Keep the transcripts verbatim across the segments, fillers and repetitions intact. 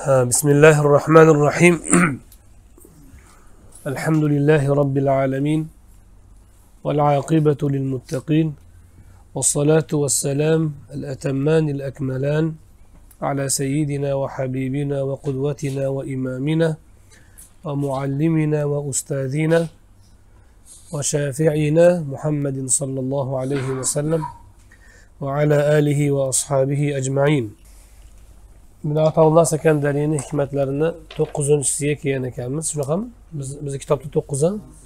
بسم الله الرحمن الرحيم الحمد لله رب العالمين والعاقبة للمتقين والصلاة والسلام الأتمان الأكملان على سيدنا وحبيبنا وقدوتنا وإمامنا ومعلمنا وأستاذنا وشافعنا محمد صلى الله عليه وسلم وعلى آله وأصحابه أجمعين. Ibn Atavullah Sekandarining hikmatlarini to'qqizinchisiga kelgan ekanmiz. Shunaqami? Biz biz kitobda to'qqiz.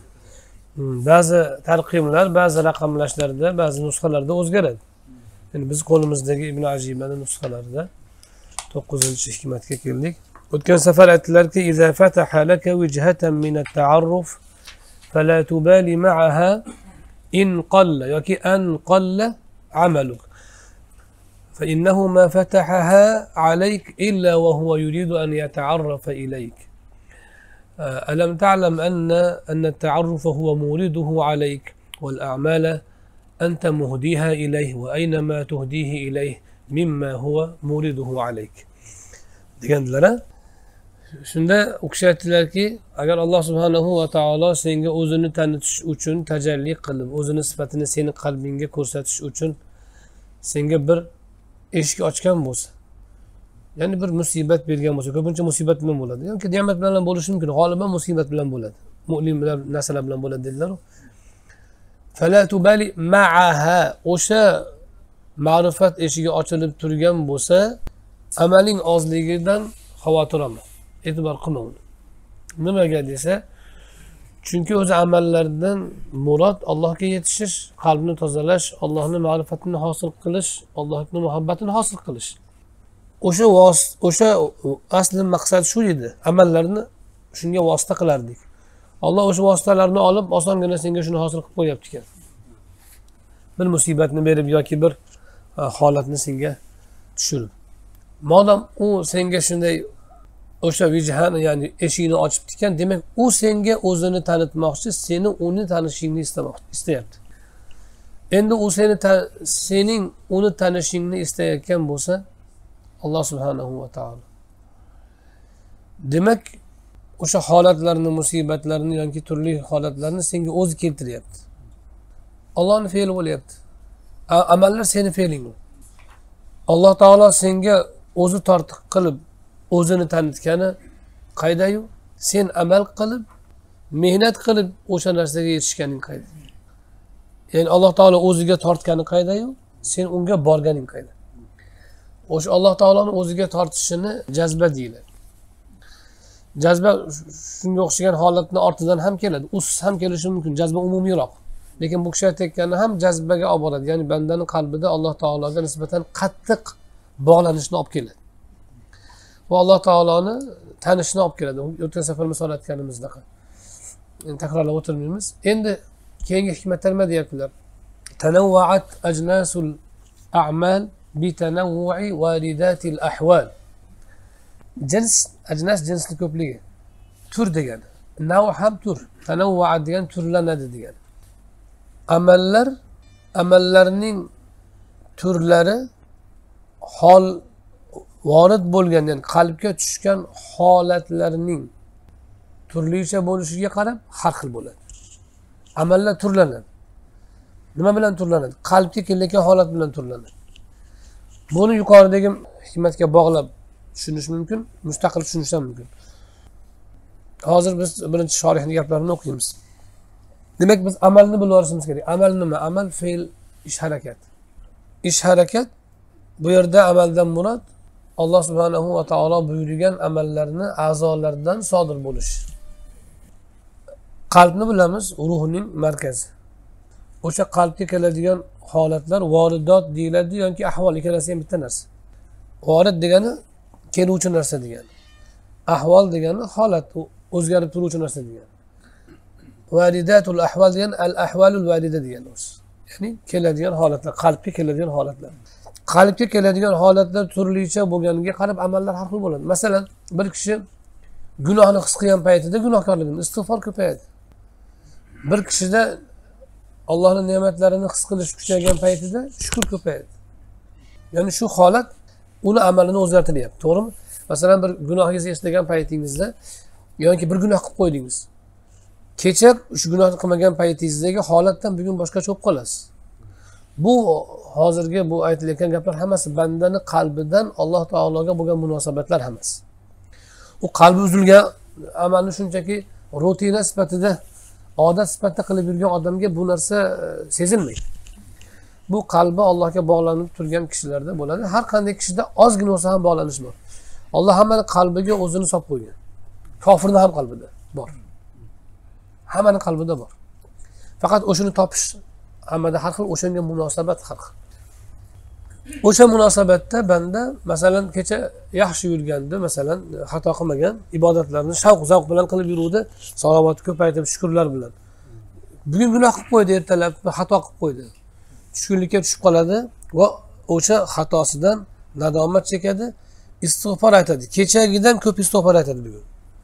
Ba'zi tarqimlar, ba'zi raqamlashlarda, ba'zi nusxalarda o'zgaradi. Ya'ni biz qo'limizdagi Ibn Ajibaning nusxalarida to'qqizinchi hikmatga keldik. O'tgan safar aytdilarki, "Iza fataha laka wijhatan min at-ta'arruf fala tubali ma'aha in qalla yoki an qalla 'amaluk." فإنه ما فتحها عليك إلا وهو يريد أن يتعرف إليك. ألم تعلم أن أن التعرف هو مورده عليك والأعمال أنت مهديها إليه وأينما تهديه إليه مما هو مورده عليك. degandilar. Shunda u kishi aytdilarki, agar Alloh subhanahu va taolo senga o'zini tanitish uchun tajalli qilib, o'zini sifatini seni qalbingga ko'rsatish uchun senga bir eshik ochgan bo'lsa, ya'ni bir musibat bergan bo'lsa, ko'pincha musibat bilan bo'ladi. Yoki ne'mat bilan bo'lishi mumkin, g'oliban musibat bilan bo'ladi. Mu'min bilan narsalar bilan bo'ladi dedilar. Fala tubali ma'aha, o'sha ma'rifat eshigi ochilib turgan bo'lsa, amaling ozligidan xavotir olma, e'tibor qilma uni. Nimaga desa, chunki o'zi amallardan murod Allohga yetishish, qalbni tozalash, Allohning ma'rifatini hosil qilish, Allohning muhabbatini hosil qilish. O'sha o'sha asli maqsad shu edi. Amallarni shunga vosita qilardik. Alloh o'sha vositalarni olib, osongina senga shuni hosil qilib qo'yapti ekan. Bir musibatni berib yoki bir holatni senga tushirib. Modam u senga shunday o'sha vijhani, ya'ni eshikni ochib ekan, demak u senga o'zini tanitmoqchi, seni uni tanishingni istamoqchi, istayapti. Endi u seni sening uni tanishingni istayotgan bo'lsa, Alloh subhanahu va taolo, demak o'sha holatlarni, musibatlarni yoki turli holatlarni senga o'zi keltiryapti. Allohning fe'li bo'lyapti. Amallar seni fe'ling. Alloh taolo senga o'zi tortiq qilib o'zini tanitgani qaydayu, sen amal qilib, mehnat qilib o'sha narsaga yetishganing qayda. Ya'ni Alloh taolo o'ziga tortgani qaydayu, sen unga borganing qayda. O'sha Alloh taoloning o'ziga tortishini jazba deyiladi. Jazba shunga o'xshagan holatni ortidan ham keladi. Usiz ham kelishi mumkin, jazba umumiyroq. Lekin bu kishi aytayotgani ham jazbaga olib boradi. Ya'ni bandaning qalbida Alloh taologa nisbatan qattiq bog'lanishni olib keladi. Bu Alloh taoloni tanishni olib keladi. O'tgan safar misol aytganimizdek. Endi takrorlab o'tirmaymiz. Endi keyingi hikmatlar nima deyaptilar? Tanawwa'at ajnasul a'mal bi tanawwu'i waridatil ahwal. Jins, ajnas jinsli ko'pligi. Tur degani. Nav ham tur. Tanawwa'at degan turlanadi degani. Amallar, amallarning turlari hol vorid bo'lgan, ya'ni qalbga tushgan holatlarning turlicha bo'lishiga qarab har xil bo'ladi. Amallar turlanadi. Nima bilan turlanadi? Qalbga kelayotgan holat bilan turlanadi. Buni yuqoridagi hikmatga bog'lab tushunish mumkin, mustaqil tushunish ham mumkin. Hozir biz birinchi shorihning gaplarini o'qiymiz. Demak, biz amalni bilib olishimiz kerak. Amal nima? Amal fe'l, ish harakat. Ish harakat, bu yerda amaldan murod Alloh subhanahu va taolo buyurgan amallarni a'zolardan sodir bo'lish. Qalbni bilamiz, ruhning markazi. O'sha qalbga keladigan holatlar voridot deyiladi yoki ahvol, ikkalasi ham bitta narsa. Vorid degani keluvchi narsa degani. Ahvol degani holat, o'zgarib turuvchi narsa degani. Varidatul ahval degan al-ahvalul varida degani o'zi. Ya'ni keladigan holatlar, qalbga keladigan holatlar. Qalbga keladigan holatlar turlicha bo'lganiga qarab amallar har xil bo'ladi. Masalan, bir kishi gunohni his qilgan paytida gunohkorligini, istig'for ko'payadi. Bir kishida Allohning ne'matlarini his qilish kuchaygan paytida shukr ko'payadi. Ya'ni shu holat uni amalini o'zgartiryapti, to'g'rimi? Masalan, bir gunohingizni eslagan paytingizda yoki bir gunoh qilib qo'ydingiz. Kecha shu gunohni qilmagan paytingizdagi holatdan bugun boshqacha bo'lib qolasiz. Bu hozirgi bu aytilayotgan gaplar hammasi bandani qalbidan Alloh taologa bo'lgan munosabatlar hammasi. U qalbi uzilgan amalni shunchaki rutina sifatida, odat sifatida qilib yurgan odamga bu narsa sezilmaydi. Bu qalbi Allohga bog'lanib turgan kishilarda bo'ladi. Har qanday kishida ozgina bo'lsa ham bog'lanish bor. Alloh hammani qalbiga o'zini solib qo'ygan. Kofirning ham qalbida bor. Hammaning qalbida bor. Faqat o'shani topish hammada har xil, o'shanga munosabat har xil. O'sha munosabatda banda masalan kecha yaxshi yurganda, masalan xato qilmagan, ibodatlarni shavq zavq bilan qilib yuruvdi, salovat ko'paytirib shukrlar bilan. Bugun gunoh qilib qo'ydi, ertalab xato qilib qo'ydi. Tushkunlikka tushib qoladi va o'sha xatosidan nadomat chekadi, istig'for aytadi. Kechagidan ko'p istig'for aytadi bugun.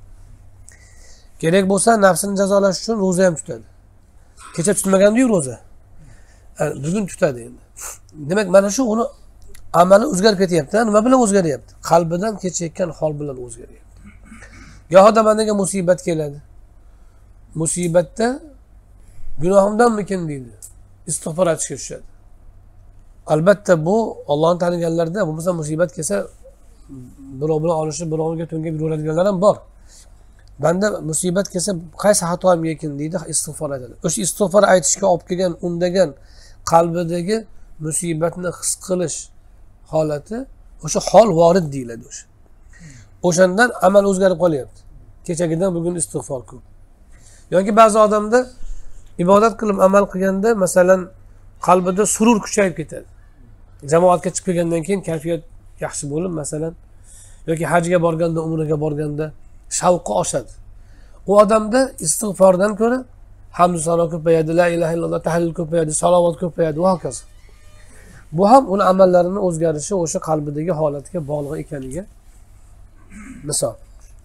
Kerak bo'lsa nafsini jazolash uchun roza ham tutadi. Kecha tutmagandi-yu roza. Bugun tutadi endi. Demak, mana shu uni amali o'zgarib ketyapti. Nima bilan o'zgaryapti? Qalbidan kechayotgan hol bilan o'zgaryapti. Gohida bandaga musibat keladi. Musibatda gunohimdanmikin deydi. Istig'for aytishga tushadi. Albatta bu Allohni taniganlarda, bo'lmasa musibat kelsa birov bilan olishib, birovga to'ngib yuradiganlar ham bor. Banda musibat kelsa qaysi xatoim ekan deydi, istig'for aytadi. O'sha istig'for aytishga olib kelgan, undagan qalbidagi musibatni his qilish holati, o'sha hol vorid deyiladi o'sha. O'shandan amal o'zgarib qolyapti. Kechagidan bugun istig'for ko'p. Yoki ba'zi odamda ibodat qilib amal qilganda, masalan, qalbida surur kuchayib ketadi. Jamoatga chiqib kelgandan keyin kayfiyat yaxshi bo'lib, masalan, yoki hajga borganda, umraga borganda shavqi oshadi. U odamda istig'fordan ko'ra hamd sano ko'payadi, la ilaha illalloh, tahlil ko'payadi, salovat ko'payadi va hokazo. Bu ham uni amallarini o'zgarishi o'sha qalbidagi holatga bog'liq ekaniga misol.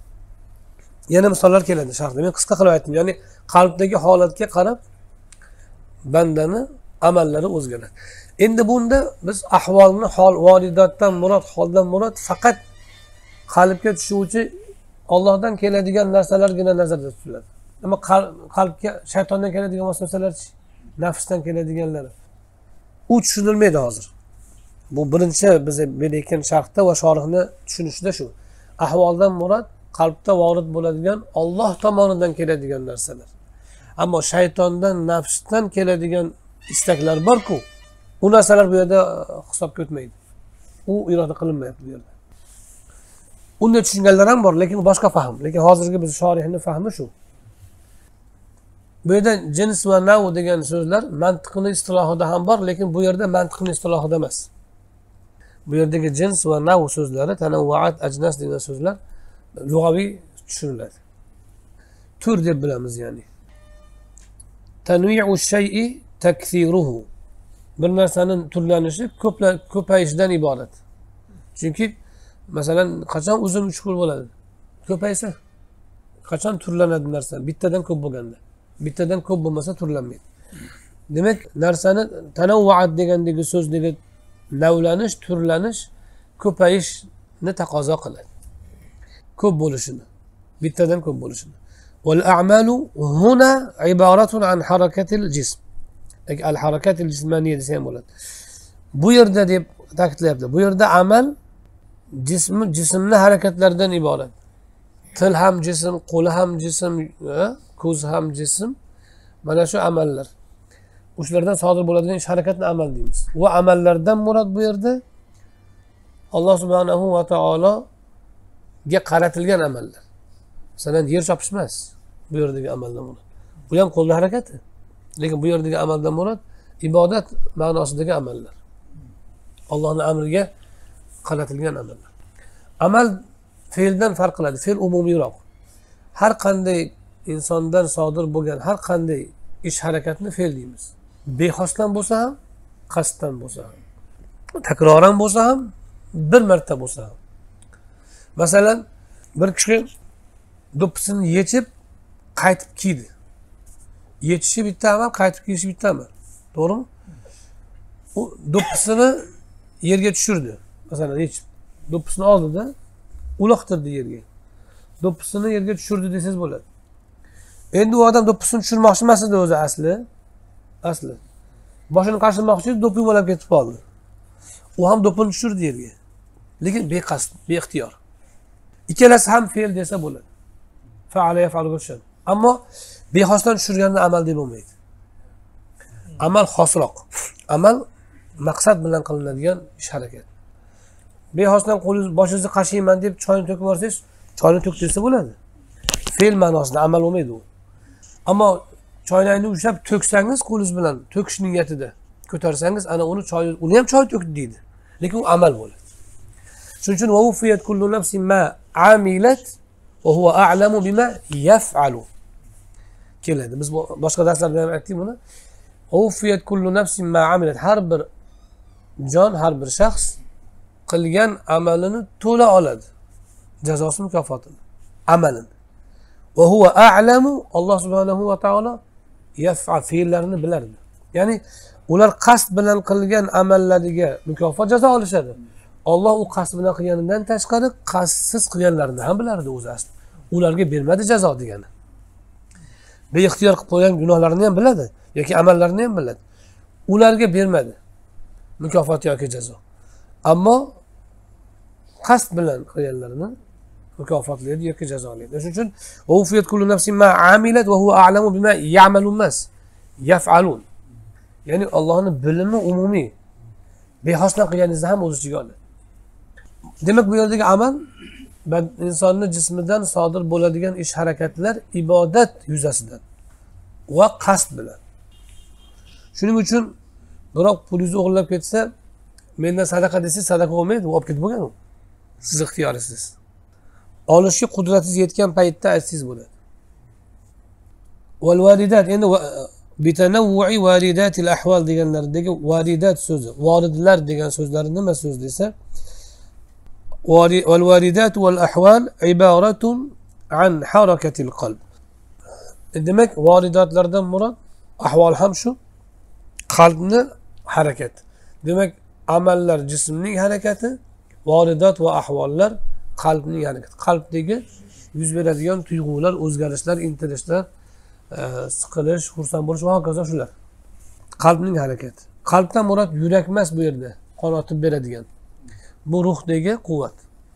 Yana misollar keladi sharhda. Men qisqa qilib aytdim. Ya'ni qalbdagi holatga qarab bandani amallari o'zgaradi. Endi bunda biz ahvolni hol voridatdan murod, holdan murod faqat qalbga tushuvchi Allohdan keladigan narsalargina nazarda tutiladi. Ammo qalbga shaytondan keladigan vasvasalarchi, nafsdan keladiganlar u tushunilmaydi hozir. Bu birinchi biz berayotgan sharhda va shorihni tushunishida shu. Ahvoldan murod qalbda vorid bo'ladigan Alloh tomonidan keladigan narsalar. Ammo shaytondan, nafsdan keladigan istaklar bor-ku, u narsalar bu yerda hisobga o'tmaydi. U iroda qilinmayapti bu yerda. Unda tushunganlar ham bor, lekin boshqa fahm. Lekin hozirgi biz shorihning fahmi shu. Bu yerda jins va nav degan so'zlar mantiqning istilohida ham bor, lekin bu yerda mantiqning istilohida emas. Bu yerdagi jins va nav so'zlari, tanavvuat, ajnas degan so'zlar lug'aviy tushuriladi. Tur deb bilamiz, ya'ni. Tanwi'u shay'i takthiruhu. Bir narsaning turlanishi ko'payishdan iborat. Chunki masalan, qachon uzun uchqur bo'ladi? Ko'paysa. Qachon turlanadi narsa? Bittadan ko'p bo'lganda. Bittadan ko'p bo'lmasa turlanmaydi. Demak, narsani tanavvuat degandagi so'zdagi navlanish, turlanish ko'payishni taqozo qiladi. Ko'p bo'lishini, bittadan ko'p bo'lishini. Wal a'malu huna ibaratun an harakatil jism. Al harakatil jismaniyya desa ham bo'ladi. Bu yerda deb ta'kidlayapti. Bu yerda amal jism jismni harakatlaridan iborat. Til ham jism, qo'li ham jism, ko'z ham jism. Mana shu amallar. O'shalardan sodir bo'ladigan ish harakatni amal deymiz. Va amallardan murod bu yerda Alloh subhanahu va taologa qaratilgan amallar. Masalan, yer chopish emas bu yerdagi amaldan murod. Bu ham qo'lning harakati. Lekin bu yerdagi amaldan murod ibodat ma'nosidagi amallar. Allohning amriga qaratilgan amallar. Amal fe'ldan farq qiladi. Fe'l umumiyroq. Har qanday insondan sodir bo'lgan har qanday ish harakatni fe'l deymiz. Bexosdan bo'lsa ham, qasddan bo'lsa ham, takroran bo'lsa ham, bir marta bo'lsa ham. Masalan, bir kishi do'ppisini yechib qaytib kiydi. Yechishi bitta amal, qaytib kiyishi bitta amal. To'g'rimi? U do'ppisini yerga tushirdi. Masalan, yechib do'ppisini oldida uloqtirdi yerga. Do'ppisini yerga tushirdi desangiz bo'ladi. Endi u odam do'ppisini tushirmoqchi emas edi o'zi asli. Asli. Boshini qashirmoqchi edi, do'ppi yumalab ketib qoldi. U ham do'ppini tushirdi yerga. Lekin beqasd, beixtiyor. Ikkalasi ham fe'l desa bo'ladi. Fa'ala yaf'alu o'xshaydi. Ammo bexosdan tushirganda amal deb bo'lmaydi. Amal xosroq. Amal maqsad bilan qilinadigan ish harakat. Bexosdan qo'lingiz boshingizni qashiyman deb choyni to'kib yuborsangiz, choyni to'k desa bo'ladi. Fe'l ma'nosida amal bo'lmaydi u. Ammo choynakni ushlab to'ksangiz qo'lingiz bilan, to'kish niyatida ko'tarsangiz, ana uni choy, uni ham choy to'kdi deydi. Lekin u amal bo'ladi. Shuning uchun wufiyat kullu nafsin ma amilat va huwa a'lamu bima yaf'alu keladi. Biz boshqa darslarda ham aytdik buni. Wufiyat kullu nafsin ma amilat, har bir jon, har bir shaxs qilgan amalini to'la oladi. Jazosi, mukofotini, amalini. Va huwa a'lamu, Alloh subhanahu va taolo yaf'al, fe'llarini bilardi. Ya'ni ular qasd bilan qilgan amallariga mukofot, jazo olishadi. Alloh u qasd bilan qilganidan tashqari qasdsiz qilganlarini ham bilardi o'zi asli. Ularga bermadi jazo degani. Beixtiyor qilib qo'ygan gunohlarini ham biladi yoki amallarini ham biladi. Ularga bermadi mukofot yoki jazo. Ammo qasd bilan qilganlarini mukofotlaydi yoki jazolaydi. Shuning uchun wufiyat kullu nafsin ma amilat va huwa a'lamu bima ya'malun mas yaf'alun. Ya'ni Allohning bilimi umumiy. Bexosdan qilganingizni ham o'z ichiga oladi. Demak, bu yerdagi amal insonning jismidan sodir bo'ladigan ish harakatlar ibodat yuzasidan va qasd bilan. Shuning uchun biroq pulingizni o'g'irlab ketsa, mendan sadaqa desangiz, sadaqa bo'lmaydi, u olib ketib bo'lgan u. Siz ixtiyorisiz. Olishga qudratingiz yetgan paytda aytsangiz bo'ladi. Wal walidat, endi bitanawwu'i validatil ahval deganlardagi validat so'zi, volidlar degan so'zlari nima so'z desa, wal walidat wal ahval ibaratun an harakatil qalb. Demak, validatlardan murod ahvol ham shu, qalbni harakat. Demak, amallar jismning harakati, validat va ahvollar qalbning harakati. Qalbdagi yuz beradigan tuyg'ular, o'zgarishlar, intilishlar, siqilish, xursand bo'lish va hokazo shular. Qalbning harakati. Qalbdan murod yurak emas bu yerda, qon otib beradigan. Bu ruhdagi quvvat.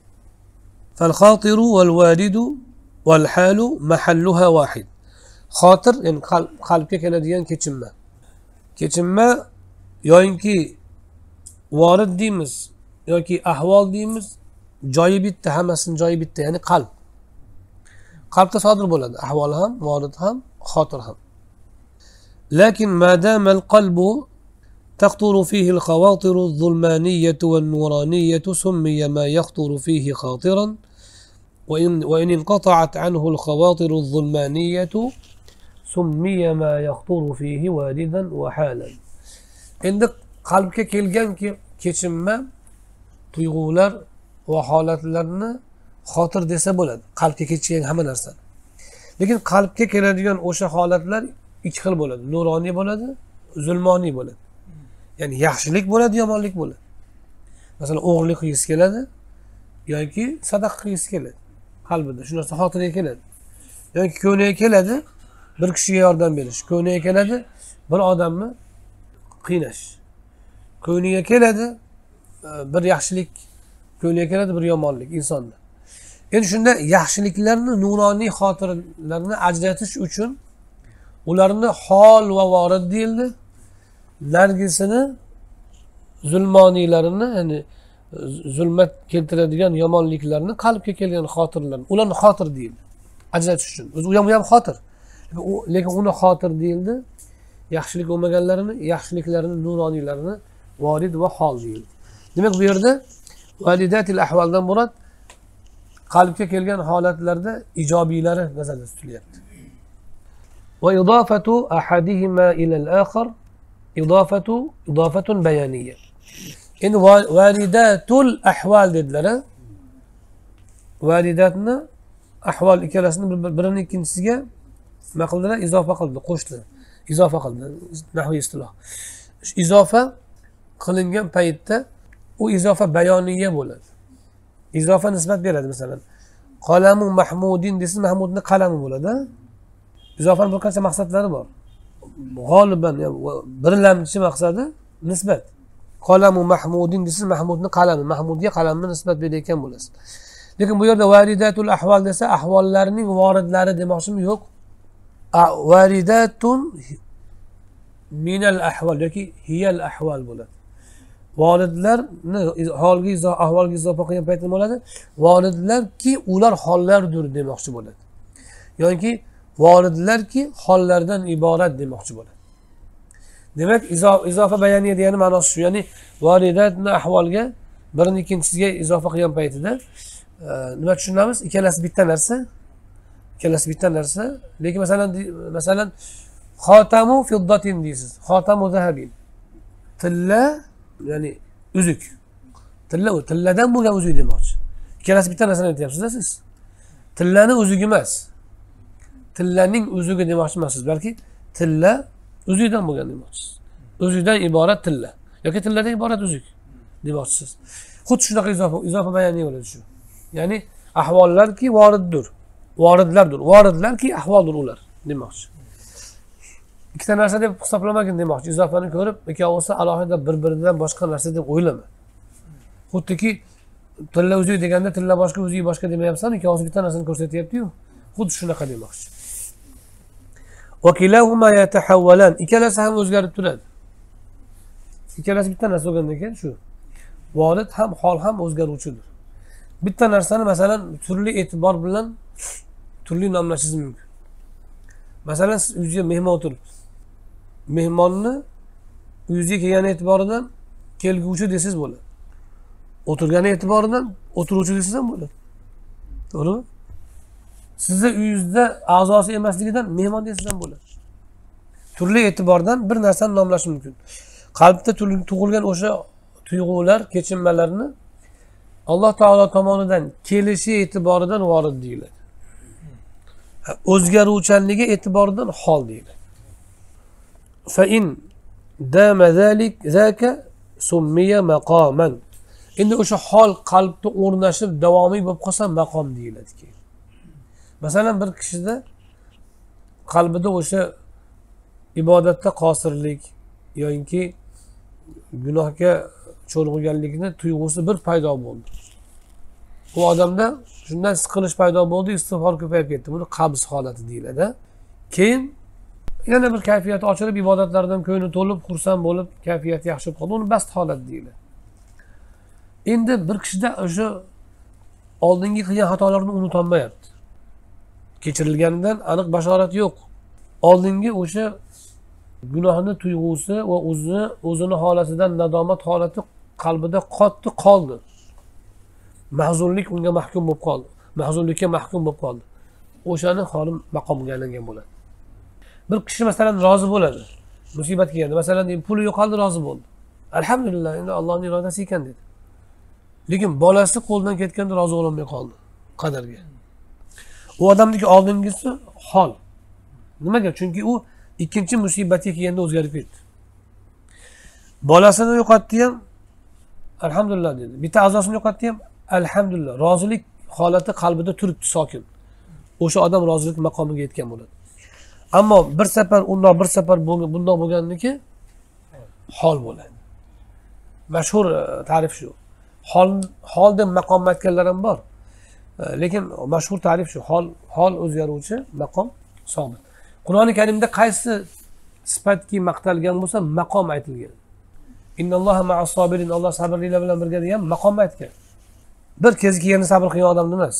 Fal xotiru val validu val halu mahalluha vahid. Xotir, ya'ni qalbga keladigan kechinma. Kechinma yoki vorid deymiz yoki ahvol deymiz, joyi bitta, hammasining joyi bitta, ya'ni qalb. Qalbda sodir bo'ladi, ahvol ham, vorid ham, xotir ham. Lakin madama al-qalbu تخطر فيه الخواطر الظلمانية والنورانية سمي ما يخطر فيه خاطرا وإن, وإن انقطعت عنه الخواطر الظلمانية سمي ما يخطر فيه والدا وحالا. عندك قلبك kelgan kechinma, tuyg'ular va holatlarni xotir desa bo'ladi. Qalbga kechgan hamma narsa. Lekin qalbga keladigan o'sha holatlar ikki xil bo'ladi. Nuroniy bo'ladi, zulmoniy bo'ladi. Ya'ni yaxshilik bo'ladi, yomonlik bo'ladi. Masalan, o'g'irlik qilgisi keladi yoki sadaqa qilgisi keladi. Qalbida shu narsa xotiraga keladi. Yoki ko'ngliga keladi bir kishiga yordam berish, ko'ngliga keladi bir odamni qiynash. Ko'ngliga keladi bir yaxshilik, ko'ngliga keladi bir yomonlik insonda. Endi shunda yaxshiliklarni, nuroniy xotiralarni ajratish uchun ularni hol va vorid deyildi. Nargisini, zulmoniylarini, ya'ni zulmat keltiradigan yomonliklarni, qalbga kelgan xotirlarni, ularni xotir deyildi. Ajratish uchun. O'zi u ham u ham xotir. Lekin uni xotir deyildi. Yaxshilik bo'lmaganlarini, yaxshiliklarini, nuroniylarini vorid va hol deyildi. Demak, bu yerda validatil ahvaldan murod qalbga kelgan holatlarda ijobiylari nazarda tutilyapti. Va idofatu ahadihima ila al-akhar idofatu idofatun bayaniyya. Endi validatul ahval dedilar. Validatni, ahvol ikkalasini birini ikkinchisiga nima qildilar? Izofa qildi, qo'shdi. Izofa qildi, nahviy istiloh. Izofa qilingan paytda u izofa bayoniyya bo'ladi. izofa nisbat beradi. Masalan, qalamu mahmudin desiz, mahmudni qalami bo'ladi. Izofaning bir qancha maqsadlari bor. G'oliban birlamchi maqsadi nisbat. Qalamu mahmudin desiz, mahmudni qalami, mahmudga qalamni nisbat berayotgan bo'lasiz. Lekin bu yerda varidatul ahval desa, ahvollarning voridlari demoqchimi? Yo'q. Varidatun minal ahval yoki hiyal ahval bo'ladi. Voridlarni holga izoh ahvolga izofa qilgan payt nima bo'ladi? Voridlarki ular hollardir demoqchi bo'ladi. Yoki voridlarki hollardan iborat demoqchi bo'ladi. Demak, izofa bayoniya degani ma'nosi shu. Ya'ni varidatni ahvolga birini ikkinchisiga izofa qilgan paytida nima tushunamiz? Ikkalasi bitta narsa. Ikkalasi bitta narsa. Lekin masalan, masalan xotamu fiddatin deysiz. Xotamu zahabin. Tilla, ya'ni uzuk. Tilla, tilladan bo'lgan uzuk demoqchi. Ikkalasi bitta narsani aytyapsiz-da siz. Tillani uzugi emas. Tillaning uzugi demoqchi emassiz, balki tilla uzukdan bo'lgan demoqchisiz. Uzukdan iborat tilla yoki tilladan iborat uzuk demoqchisiz. Xuddi shunaqa izofa, izofa bayoniy bo'ladi shu. Ya'ni ahvollarki voriddir. Voridlardir. Voridlarki ahvoldir ular demoqchi. Ikkita narsa deb hisoblamagin demoqchi. Izofani ko'rib, ikkovsi alohida bir-biridan boshqa narsa deb o'ylama. Xuddiki tilla uzuk deganda tilla boshqa, uzuk boshqa demayapsan, ikkovsi bitta narsani ko'rsatyapti-yu. Xuddi shunaqa demoqchi. Va kilahuma yatahawwalan. Ikkalasi ham o'zgarib turadi. Ikkalasi bitta narsa bo'lgandan keyin shu. Vorid ham hol ham o'zgaruvchidir. Bitta narsani masalan turli e'tibor bilan turli nomlashingiz mumkin. Masalan, siz uyga mehmon o'tiribdi. Mehmonni uyga kelgan e'tiboridan kelguvchi desiz bo'ladi. O'tirgan e'tiboridan o'tiruvchi desiz ham bo'ladi. To'g'rimi? Sizni uyingizda a'zosi emasligidan mehmon desiz ham bo'ladi. Turli e'tibordan bir narsani nomlash mumkin. Qalbda tug'ilgan o'sha tuyg'ular, kechinmalarni Alloh taolo tomonidan kelishi e'tiboridan vorid deyiladi. O'zgaruvchanligi e'tiboridan hol deyiladi. Fa in dama zalik zaka summiya maqaman. Endi o'sha hol qalbda o'rnashib davomiy bo'lib qolsa maqom deyiladi keyin. Masalan, bir kishida qalbida o'sha ibodatda qosirlik yoki gunohga cho'rg'uganlikni tuyg'usi bir paydo bo'ldi. Bu odamda shundan siqilish paydo bo'ldi, istig'for ko'payib ketdi. Buni qabz holati deyiladi. Keyin yana bir kayfiyati ochilib, ibodatlardan ko'ngli to'lib, xursand bo'lib, kayfiyati yaxshi bo'lib qoldi. Uni bast holat deyiladi. Endi bir kishida o'sha oldingi qilgan xatolarni unuta olmayapti. Kechirilganidan aniq bashorat yo'q. Oldingi o'sha gunohni tuyg'usi va o'zini o'zini holatidan nadomat holati qalbida qotdi qoldi. Mahzunlik unga mahkum bo'lib qoldi. Mahzunlikka mahkum bo'lib qoldi. O'shani holi maqomga aylangan bo'ladi. Bir kishi masalan rozi bo'ladi. Musibat kelganda, masalan, puli yo'qoldi, rozi bo'ldi. Alhamdulillah, endi Allohning irodasi ekan dedi. Lekin bolasi qo'ldan ketganda rozi bo'lmay qoldi qadarga. U odamning oldingisi hol. Nimaga? Chunki u ikkinchi musibatga kelganda o'zgarib ketdi. Bolasini yo'qotdi ham alhamdulillah dedi. Bitta a'zosini yo'qotdi ham alhamdulillah. Rozilik holati qalbida turibdi sokin. O'sha odam rozilik maqomiga yetgan bo'ladi. Ammo bir safar undoq bir safar bundoq bo'lganniki hol bo'ladi. Mashhur ta'rif shu. Hol hol deb maqom aytganlar ham bor. Lekin mashhur ta'rif shu. Hol hol o'zgaruvchi, maqom sobit. Qur'oni Karimda qaysi sifatki maqtalgan bo'lsa, maqom aytilgan. Innalloha ma'as sobirin. Alloh sabrlilar bilan birga degan maqom aytgan. Bir kez kelganda sabr qilgan odam emas.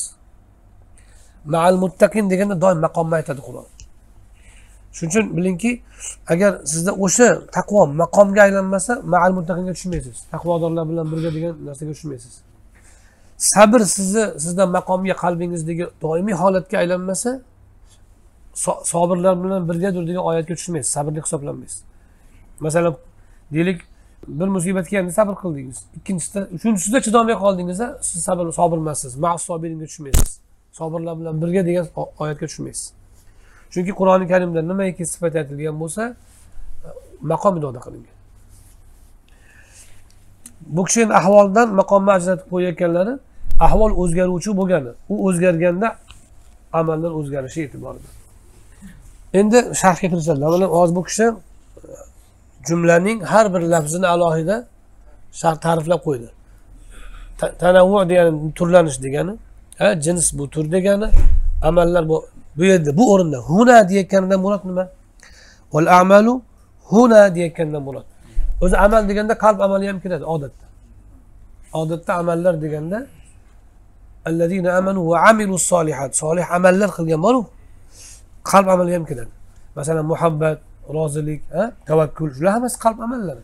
Ma'al muttaqin deganda doim maqomni aytadi Qur'on. Shuning uchun bilingki, agar sizda o'sha taqvo maqomga aylanmasa, ma'al muttaqinga tushmaysiz. Taqvodorlar bilan birga degan narsaga tushmaysiz. Sabr sizni sizdan maqomga, qalbingizdagi doimiy holatga aylanmasa, sabirlar bilan birgadir degan oyatga tushmaysiz. Sabrni hisoblanmaysiz. Masalan, deylik, bir musibat kelganda sabr qildingiz. Ikkinchisida, uchinchisida chidamay qoldingizda, siz sabr sabr emassiz. Ma'as sobiringa tushmaysiz. Sabirlar bilan birga degan oyatga tushmaysiz. Chunki Qur'oni Karimda nimaiki sifat aytilgan bo'lsa, maqom ifoda qilingan. Bu kishining ahvoldan maqomni ajratib qo'yayotganlari ahvol o'zgaruvchi bo'lgani, u o'zgarganda amallar o'zgarishi e'tiborida. Endi sharhga kirishadilar. Mana hozir bu kishi jumlaning har bir lafzini alohida shart ta'riflab qo'ydi. Tanavvu degani turlanish degani, ha, jins bu tur degani, amallar bu bu yerda bu o'rinda huna deyotganidan murod nima? Val a'malu huna deyotganidan murod. O'zi amal deganda qalb amali ham kiradi odatda. Odatda amallar deganda allazina amanu va amilus solihat, solih amallar qilgan bor-ku, qalb amali ham kiradi. Masalan, muhabbat, rozilik, ha, tavakkul, shular hammasi qalb amallari.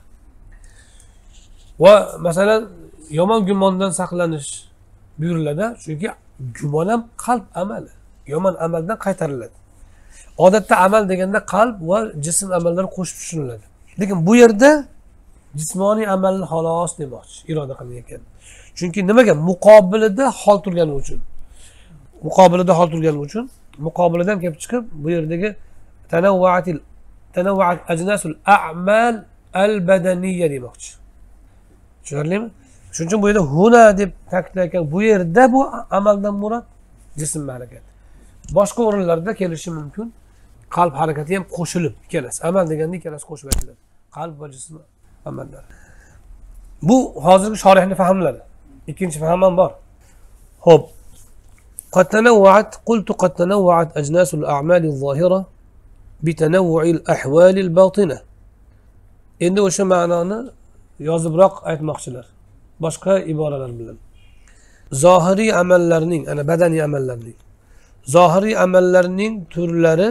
Va masalan, yomon gumondan saqlanish buyuriladi, chunki gumon ham qalb amali. Yomon amaldan qaytariladi. Odatda amal deganda qalb va jism amallari qo'shib tushuniladi. Lekin bu yerda jismoniy amalni xolos demoqchi, iroda qilingan. Chunki nimaga? Muqobilida hol turgani uchun. Muqobilida hol turgani uchun, muqobilidan kelib chiqib, bu yerdagi tanawwa'atil tanawwa'at ajnasul a'mal al-badaniyya demoqchi. Tushunarlimi? Shuning uchun bu yerda huna deb ta'kidlangan, bu yerda bu amaldan murod jism harakati. Boshqa o'rinlarda kelishi mumkin. Qalb harakati ham qo'shilib keladi. Amal deganda ikkalasi qo'shib aytiladi. Qalb va jism amallar. Bu hozirgi shorihni fahmlari. İkinci fahm ham bor. Xo'p. Qad tanawwa'at qultu qad tanawwa'at ajnasul a'mali az-zahira bi tanawwu'i al-ahwal al-batina. Endi o'sha ma'noni yozibroq aytmoqchilar. Boshqa iboralar bilan. Zohiriy amallarning, ana badaniy amallarning, zohiriy amallarning turlari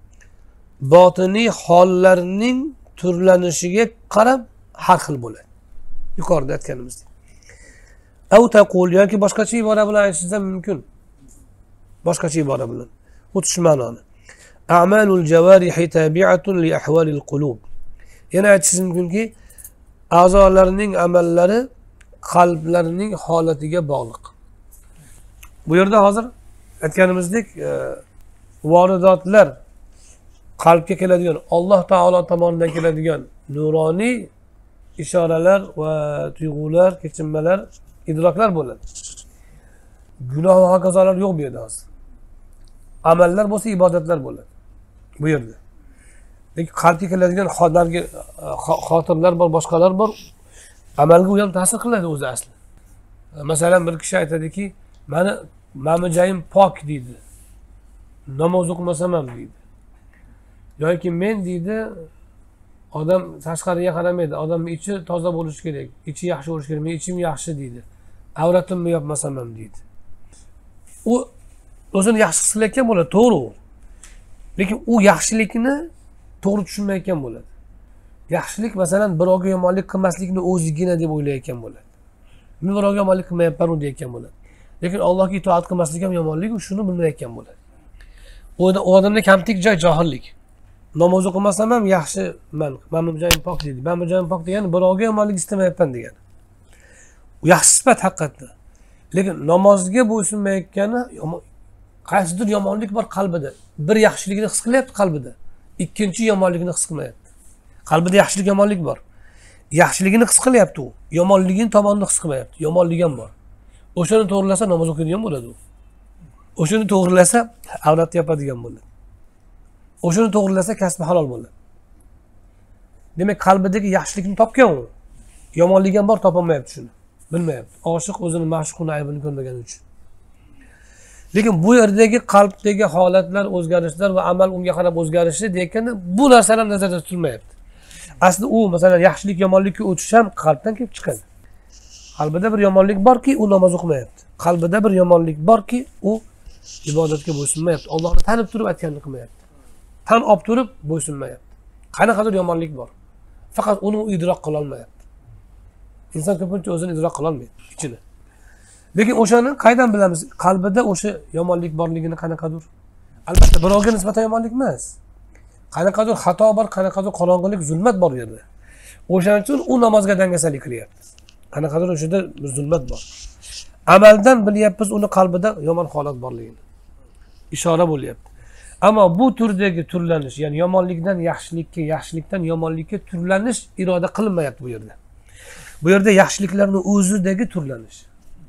botiniy hollarning turlanishiga qarab har xil bo'ladi. Yuqorida aytganimizdek. Aw taqul yoki boshqacha ibora bilan aytishingiz ham mumkin. Boshqacha ibora bilan. Xuddi shu ma'noni. A'malul jawarihi tabi'atun li ahvalil qulub. Yana aytishingiz mumkinki, a'zolarning amallari qalblarning holatiga bog'liq. Bu yerda hozir aytganimizdek, voridotlar qalbga keladigan, Alloh taolo tomonidan keladigan nuroniy ishoralar va tuyg'ular, kechinmalar, idroklar bo'ladi. Gunoh va hokazolar yo'q bu yerda hozir. Amallar bo'lsa ibodatlar bo'ladi bu yerda. Lekin qalbga keladigan xotirlarga xotirlar bor, boshqalar bor. Amalga u ham ta'sir qiladi o'zi asli. Masalan, bir kishi aytadiki, meni mamijayim pok deydi. Namoz o'qimasam ham deydi. Yoki men deydi, odam tashqariga qaramaydi, odamning ichi toza bo'lishi kerak, ichi yaxshi bo'lishi kerak, men ichim yaxshi deydi. Avratimni yopmasam ham deydi. U o'zini yaxshi his qilayotgan bo'ladi, to'g'ri. Lekin u yaxshilikni to'g'ri tushunmayotgan bo'ladi. Yaxshilik masalan birovga yomonlik qilmaslikni o'zigina deb o'ylayotgan bo'ladi. Men birovga yomonlik qilmayapman deyotgan bo'ladi. Lekin Allohga itoat qilmaslik ham yomonlik, u shuni bilmayotgan bo'ladi. U odamning kamtik joy johillik. Namoz o'qimasam ham yaxshiman, mamnunjoyim pok deydi. Mamnunjoyim pok degani birovga yomonlik istamayapman degani. U yaxshi sifat haqiqatda. Lekin namozga bo'ysunmayotgani, qaysidir yomonlik bor qalbida. Bir yaxshilikni his qilyapti qalbida, ikkinchi yomonlikni his qilmayapti. Qalbida yaxshilik, yomonlik bor. Yaxshiligini his qilyapti u, yomonligini tomonini his qilmayapti. Yomonligi ham bor. O'shani to'g'rilasa namoz o'qiydigan bo'ladi u. O'shani to'g'rilasa avratni yopadigan bo'ladi. O'shani to'g'rilasa kasbi halol bo'ladi. Demak, qalbidagi yaxshilikni topgan u. Yomonligi ham bor, topolmayapti shuni. Bilmayapti. Oshiq o'zini ma'shuqning aybini ko'rmagani uchun. Lekin bu yerdagi qalbdagi holatlar, o'zgarishlar va amal unga qarab o'zgarishi deyotganda bu narsalar nazarda tutilmayapti. Asli u masalan yaxshilik, yomonlikka o'tish ham qalbdan kelib chiqadi. Qalbida bir yomonlik borki, u namoz o'qimayapti. Qalbida bir yomonlik borki, u ibodatga bo'ysunmayapti. Allohni tanib turib aytganini qilmayapti. Tan olib turib bo'ysunmayapti. Qanaqadir yomonlik bor. Faqat uni idrok qila olmayapti. Inson ko'pincha o'zini idrok qila olmaydi ichini. Lekin o'shani qaydan bilamiz? Qalbida o'sha yomonlik borligini qanaqadir? Albatta birovga nisbatan yomonlik emas. Qanaqadir xato bor, qanaqadir qorong'ilik, zulmat bor u yerda. O'shaning uchun u namozga dangasalik qilyapti. Qanaqadir o'shada bir zulmat bor. Amaldan bilyapmiz uni qalbida yomon holat borligini. Ishora bo'lyapti. Ammo bu turdagi turlanish, ya'ni yomonlikdan yaxshilikka, yaxshilikdan yomonlikka turlanish iroda qilinmayapti bu yerda. Bu yerda yaxshiliklarning o'zidagi turlanish.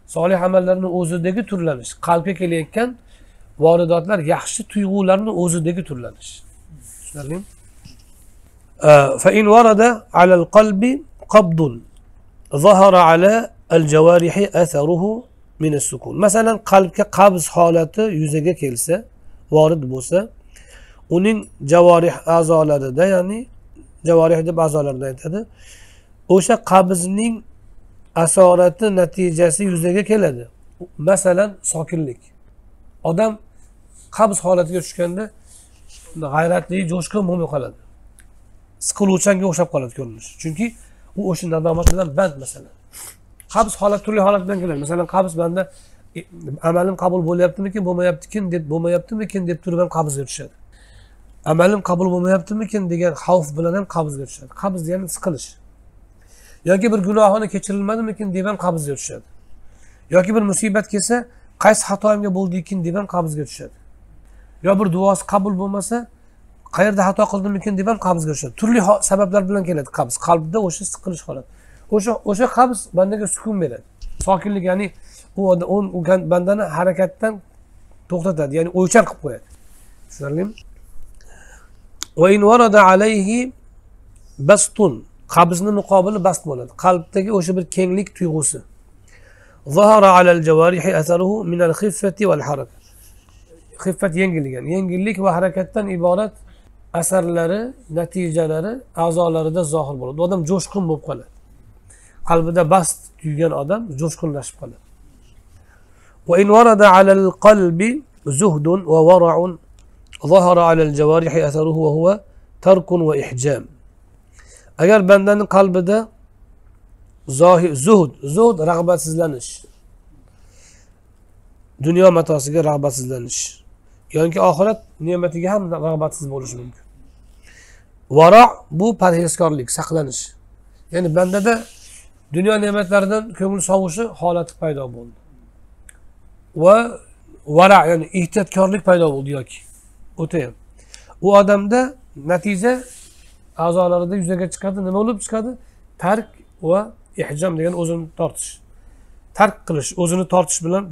solih amallarning o'zidagi turlanish, qalbga kelayotgan voridotlar yaxshi tuyg'ularning o'zidagi turlanish. Tushunarlimi? Fa in warada ala al-qalbi qabdun zahara ala al-jawarihi atharuhu min as-sukun. Masalan, qalbga qabz holati yuzaga kelsa, vorid bo'lsa, uning javorih a'zolarida, ya'ni javorih deb a'zolarni aytadi. O'sha qabzning asorati natijasi yuzaga keladi. Masalan, sokinlik. Odam qabz holatiga tushganda g'ayratli, jo'shqin bo'lmay qoladi. Siqiluvchanga o'xshab qoladi ko'rinish. Chunki u o'sha nadomat bilan band masalan. Qabz holat turli holat bilan keladi. Masalan, qabz banda amalim qabul bo'lyaptimikin, bo'lmayaptikin deb bo'lmayaptimikin deb turib ham qabzga tushadi. Amalim qabul bo'lmayaptimikin degan xavf bilan ham qabzga tushadi. Qabz degani siqilish. yoki bir gunohini kechirilmadimikin deb ham qabzga tushadi. Yoki bir musibat kelsa, qaysi xatoimga bo'ldikin deb ham qabzga tushadi. Yo bir duosi qabul bo'lmasa, qayerda xato qildimikin deb ham qabzga tushadi. Turli sabablar bilan keladi qabz. Qalbda o'sha siqilish holat. O'sha o'sha qabz bandaga sukun beradi. Sokinlik, ya'ni u u bandani harakatdan to'xtatadi, ya'ni o'ychan qilib qo'yadi. Tushunarlimi? Va in warada alayhi bastun, qabzni muqobili bast bo'ladi. Qalbdagi o'sha bir kenglik tuyg'usi. Zahara alal javarihi atharuhu min al-khiffati wal haraka. Xiffat yengillik, yengillik va harakatdan iborat asarlari, natijalari a'zolarida zohir bo'ladi. Odam jo'shqin bo'lib qoladi. Qalbida bast tuygan odam jo'shqinlashib qoladi. Wa in warada alal qalbi zuhdun wa wara'un zahara alal javarihi atharuhu wa huwa tarkun wa ihjam. Agar bandaning qalbida zohir zuhd, zuhd rag'batsizlanish, dunyo matosiga rag'batsizlanish, yoki oxirat ne'matiga ham rag'batsiz bo'lishi mumkin. Varo bu parhezkorlik, saqlanish. Ya'ni bandada dunyo ne'matlaridan ko'ngil sovishi holati paydo bo'ldi. Va vara, ya'ni ehtiyotkorlik paydo bo'ldi yoki o'tayam. U odamda natija a'zolarida yuzaga chiqadi. Nima bo'lib chiqadi? Tark va ihjam degan o'zini tortish. Tark qilish, o'zini tortish bilan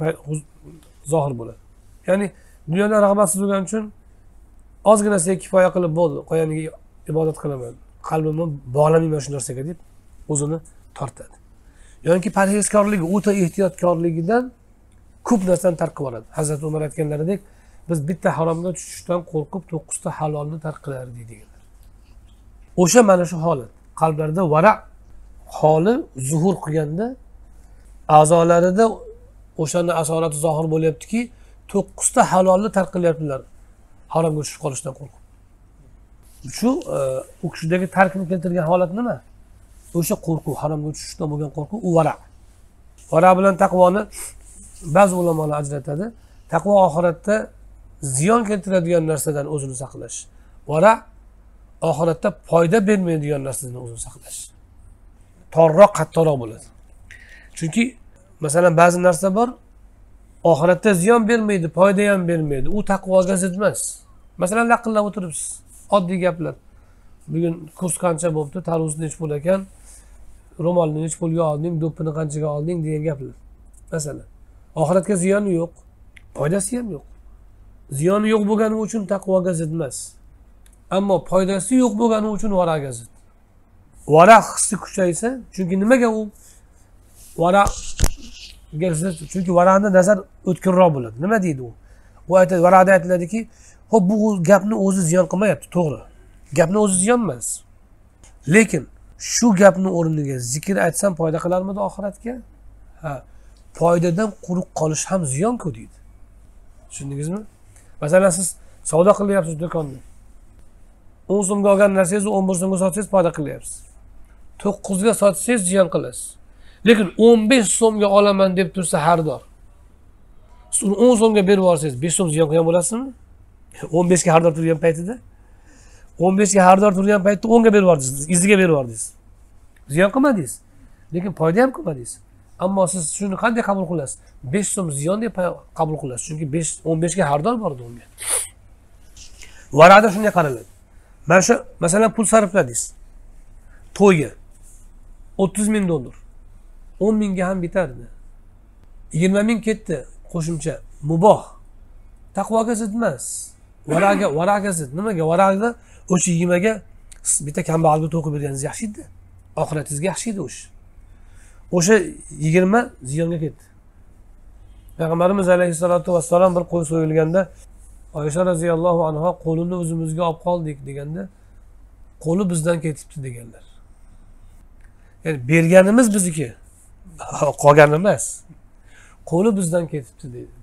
zohir bo'ladi. Ya'ni dunyodan rag'batsiz bo'lgani uchun ozgina narsaga kifoya qilib bo'ldi, qo'yaniga ibodat qilaman, qalbimni bog'lamayman shu narsaga deb o'zini tortadi. Yoki parhezkorligi, o'ta ehtiyotkorligidan ko'p narsani tark qilib yuboradi. Hazrat Umar aytganlaridek, biz bitta haromga tushishdan qo'rqib to'qqizta halolni tark qilardik deganlar. O'sha mana shu holat, qalblarda vara holi zuhur qilganda a'zolarida o'shani asorati zohir bo'lyaptiki, to'qqizta halolni tark qilyaptilar, haromga tushib qolishdan qo'rqib. Shu u kishidagi tarkni keltirgan holat nima? O'sha qo'rquv, haromga tushishdan bo'lgan qo'rquv, u vara. Vara bilan taqvoni ba'zi ulamolar ajratadi. Taqvo oxiratda ziyon keltiradigan narsadan o'zini saqlash. Vara oxiratda foyda bermaydigan narsadan o'zini saqlash. Torroq, qattiqroq bo'ladi. Chunki masalan ba'zi narsa bor, oxiratda ziyon bermaydi, foyda ham bermaydi. U taqvoga zid emas. Masalan, laqillab o'tiribsiz. Oddiy gaplar. Bugun kurs qancha bo'pti, tarvuzni nech pul ekan, ro'molni nech pulga olding, do'ppini qanchaga olding degan gaplar. Masalan, oxiratga ziyoni yo'q, foydasi ham yo'q. Ziyoni yo'q bo'lgani uchun taqvoga zid emas. Ammo foydasi yo'q bo'lgani uchun varaga zid. Vara hissi kuchaysa, chunki nimaga u vara zid? Chunki varani nazar o'tkirroq bo'ladi. Nima deydi u? U aytadi, varada aytiladiki, xo'p, bu gapni o'zi ziyon qilmayapti, to'g'ri. Gapni o'zi ziyon emas. Lekin shu gapni o'rniga zikr aytsam foyda qilarmidi oxiratga? Ha, foydadan quruq qolish ham ziyon-ku deydi. Tushundingizmi? Masalan, siz savdo qilyapsiz do'konda. o'n so'mga olgan narsangizni o'n bir so'mga sotsangiz foyda qilyapsiz. to'qqiz ga sotsangiz ziyon qilasiz. Lekin o'n besh so'mga olaman deb tursa xaridor. Siz uni o'n so'mga berib yuborsangiz besh so'm ziyon qilgan bo'lasizmi? o'n besh ga xaridor turgan paytida o'n besh ga xaridor turgan paytda o'n ga berib yubordingiz, iziga berib yubordingiz. Ziyon qilmadingiz. Lekin foyda ham qilmadingiz. Ammo siz shuni qanday qabul qilasiz? besh so'm ziyon deb qabul qilasiz. Chunki o'n besh ga xaridor bor edi unga. Varada shunday qaraladi. Mana shu masalan pul sarfladingiz. To'yga o'ttiz ming dollar. o'n mingga ham bitardi. yigirma ming ketdi qo'shimcha. Muboh. Taqvoga zid emas. Varaqga, varaqga zid. Nimaga? Varaqda o'sha yigirmaga bitta kambag'alga to'qib berganingiz yaxshi edi. Oxiratingizga yaxshi edi o'sha. O'sha yigirma ziyonga ketdi. Payg'ambarimiz alayhisolatu vassalom bir qo'y so'yilganda Oysha roziyallohu anha qo'lini o'zimizga olib qoldik deganda, qo'li bizdan ketibdi deganlar. Ya'ni berganimiz bizniki, qolgani emas. Qo'li bizdan ketibdi deydi.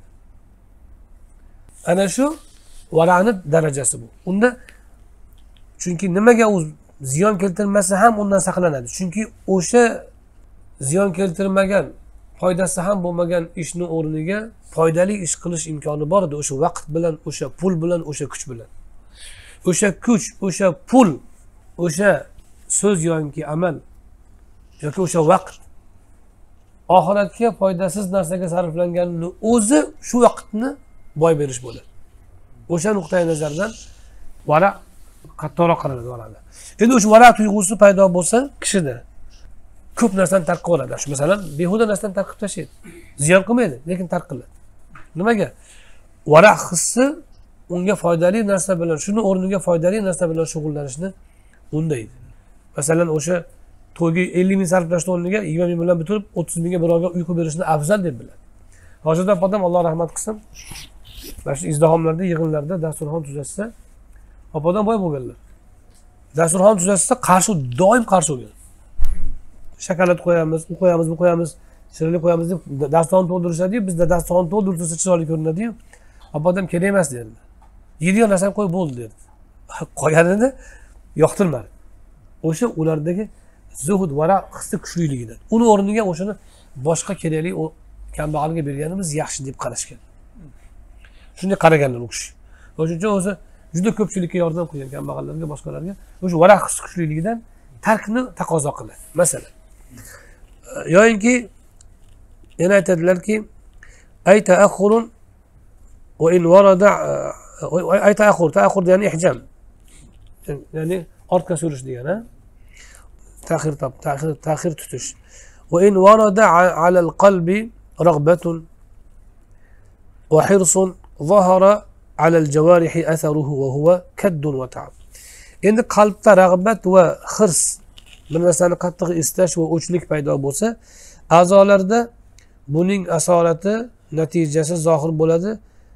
Ana shu vara'ni darajasi bu. Unda chunki nimaga u ziyon keltirmasa ham undan saqlanadi. Chunki o'sha ziyon keltirmagan, foydasi ham bo'lmagan ishni o'rniga foydali ish qilish imkoni bor edi, o'sha vaqt bilan, o'sha pul bilan, o'sha kuch bilan. O'sha kuch, o'sha pul, o'sha so'z yoki amal yoki o'sha vaqt oxiratga foydasiz narsaga sarflanganini o'zi shu vaqtni boy berish bo'ladi. O'sha nuqtai nazardan vara qattiqroq qaraladi varada. Endi o'sha vara tuyg'usi paydo bo'lsa kishida ko'p narsani tark qilib oladi. Shu masalan, behuda narsani tark qilib tashlaydi. Ziyon qilmaydi, lekin tark qiladi. Nimaga? Vara hissi unga foydali narsa bilan, shuni o'rniga foydali narsa bilan shug'ullanishni undaydi. Masalan, o'sha to'yga ellik ming sarflashni o'rniga yigirma ming bilan bitirib o'ttiz mingga birovga uyqu berishni afzal deb biladi. Hozirda odam Alloh rahmat qilsin, mana shu izdihomlarda, yig'inlarda dasturxon tuzatsa, opadan boy bo'lganlar. Dasturxon tuzatsa qarshi, doim qarshi bo'lgan. Shokolad qo'yamiz, u qo'yamiz, bu qo'yamiz, shirinlik qo'yamiz deb dasturxon to'ldirishadi-yu, bizda dasturxon to'ldirsa chiroyli ko'rinadi-yu, opadan kerak emas derdi. Yeydigan narsani qo'yib bo'ldi derdi. Qolganini yoqtirmadi. O'sha ulardagi zuhud vara hissi kuchliligidan. Uni o'rniga o'shani boshqa kerakli o kambag'alga berganimiz yaxshi deb qarashgan. Shunday qaraganlar u kishi. O'shuning uchun o'zi juda ko'pchilikka yordam qilgan kambag'allarga, boshqalarga o'sha vara hissi kuchliligidan tarkni taqozo qiladi. Masalan, yo'inki yana aytadilarki, ay ta'akhurun va in warada ay ta'akhur, ta'akhur ya'ni ihjam. Ya'ni ortga surish degani, ta'khir tap, ta'khir ta'khir tutish. Va in warada 'ala al-qalbi raghbatun wa hirsun zahara 'ala al-jawarih atharuhu wa huwa kaddun wa ta'ab. Endi qalbda rag'bat va hirs, bir narsani qattiq istash va o'chlik paydo bo'lsa, a'zolarda buning asorati, natijasi zohir bo'ladi,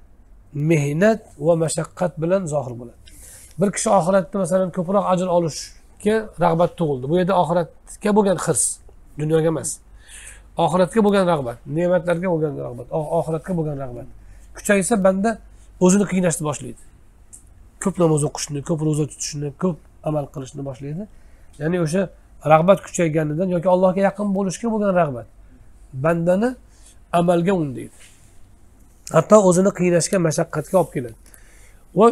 mehnat va mashaqqat bilan zohir bo'ladi. Bir kishi oxiratda masalan ko'proq ajr olishga rag'bat tug'ildi. Bu yerda oxiratga bo'lgan hirs, dunyoga emas. Oxiratga bo'lgan rag'bat, ne'matlarga bo'lgan rag'bat, oxiratga bo'lgan rag'bat kuchaysa banda o'zini qiynashni boshlaydi. Ko'p namoz o'qishni, ko'p ro'za tutishni, ko'p amal qilishni boshlaydi. Ya'ni o'sha rag'bat kuchayganidan yoki Allohga yaqin bo'lishga bo'lgan rag'bat bandani amalga undaydi. Hatto o'zini qiynashga, mashaqqatga olib keladi. Va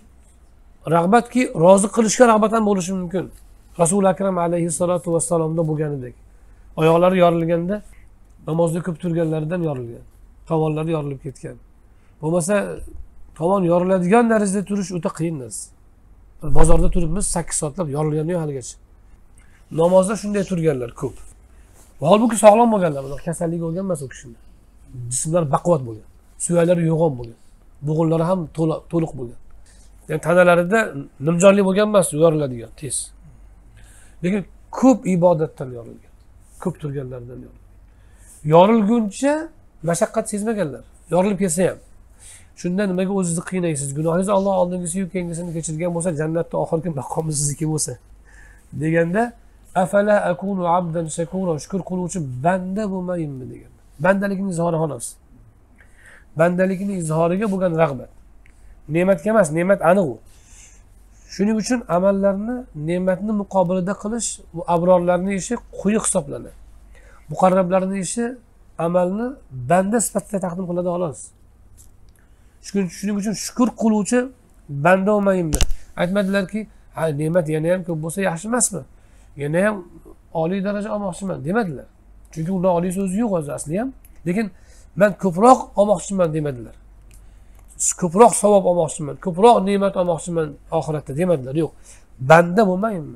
rag'batki rozi qilishga rag'bat ham bo'lishi mumkin. Rasul akram alayhissalatu vassalomda bo'lganidek. Oyoqlari yorilganda namozda ko'p turganlaridan yorilgan. Tovonlari yorilib ketgan. Bo'lmasa tovon yoriladigan darajada turish o'ta qiyin narsa. Bozorda turibmiz sakkiz soatlab yorilgani yo'q haligacha. Namozda shunday turganlar ko'p. Holbuki sog'lom bo'lganlar, kasalligi bo'lgan emas u kishilar. Jismlari baquvvat bo'lgan, suyaklari yo'g'on bo'lgan, bo'g'inlari ham to'liq bo'lgan. Ya'ni tanalarida nimjonlik bo'lgan emas, yoriladigan tez. Lekin ko'p ibodatdan yorilgan, ko'p turganlardan yorilgan. Yorilguncha mashaqqat sezmaganlar. Yorilib kelsa ham. Shunda nimaga o'zingizni qiynaysiz? Gunohingizni Alloh oldingisi-yu keyingisini kechirgan bo'lsa, jannatda oxirgi maqomi sizniki bo'lsa deganda afala akunu abdan shakura, shukr qiluvchi banda bo'lmayinmi degan. Bandalikning izhori xolos. Bandalikning izhoriga bo'lgan rag'bat. Ne'matga emas, ne'mat aniq u. Shuning uchun amallarni ne'matni muqobilida qilish bu abrorlarning ishi quyi hisoblanadi. Muqarrablarning ishi amalni banda sifatida taqdim qiladi xolos. Shuning uchun shukr qiluvchi banda bo'lmayinmi? Aytmadilarki, ha ne'mat yana ham ko'p bo'lsa yaxshi emasmi? Yana ham oliy daraja olmoqchiman demadilar. Chunki unda oliy so'zi yo'q o'zi asli ham. Lekin men ko'proq olmoqchiman demadilar. Ko'proq savob olmoqchiman, ko'proq ne'mat olmoqchiman oxiratda demadilar. Yo'q. Banda bo'lmayinmi?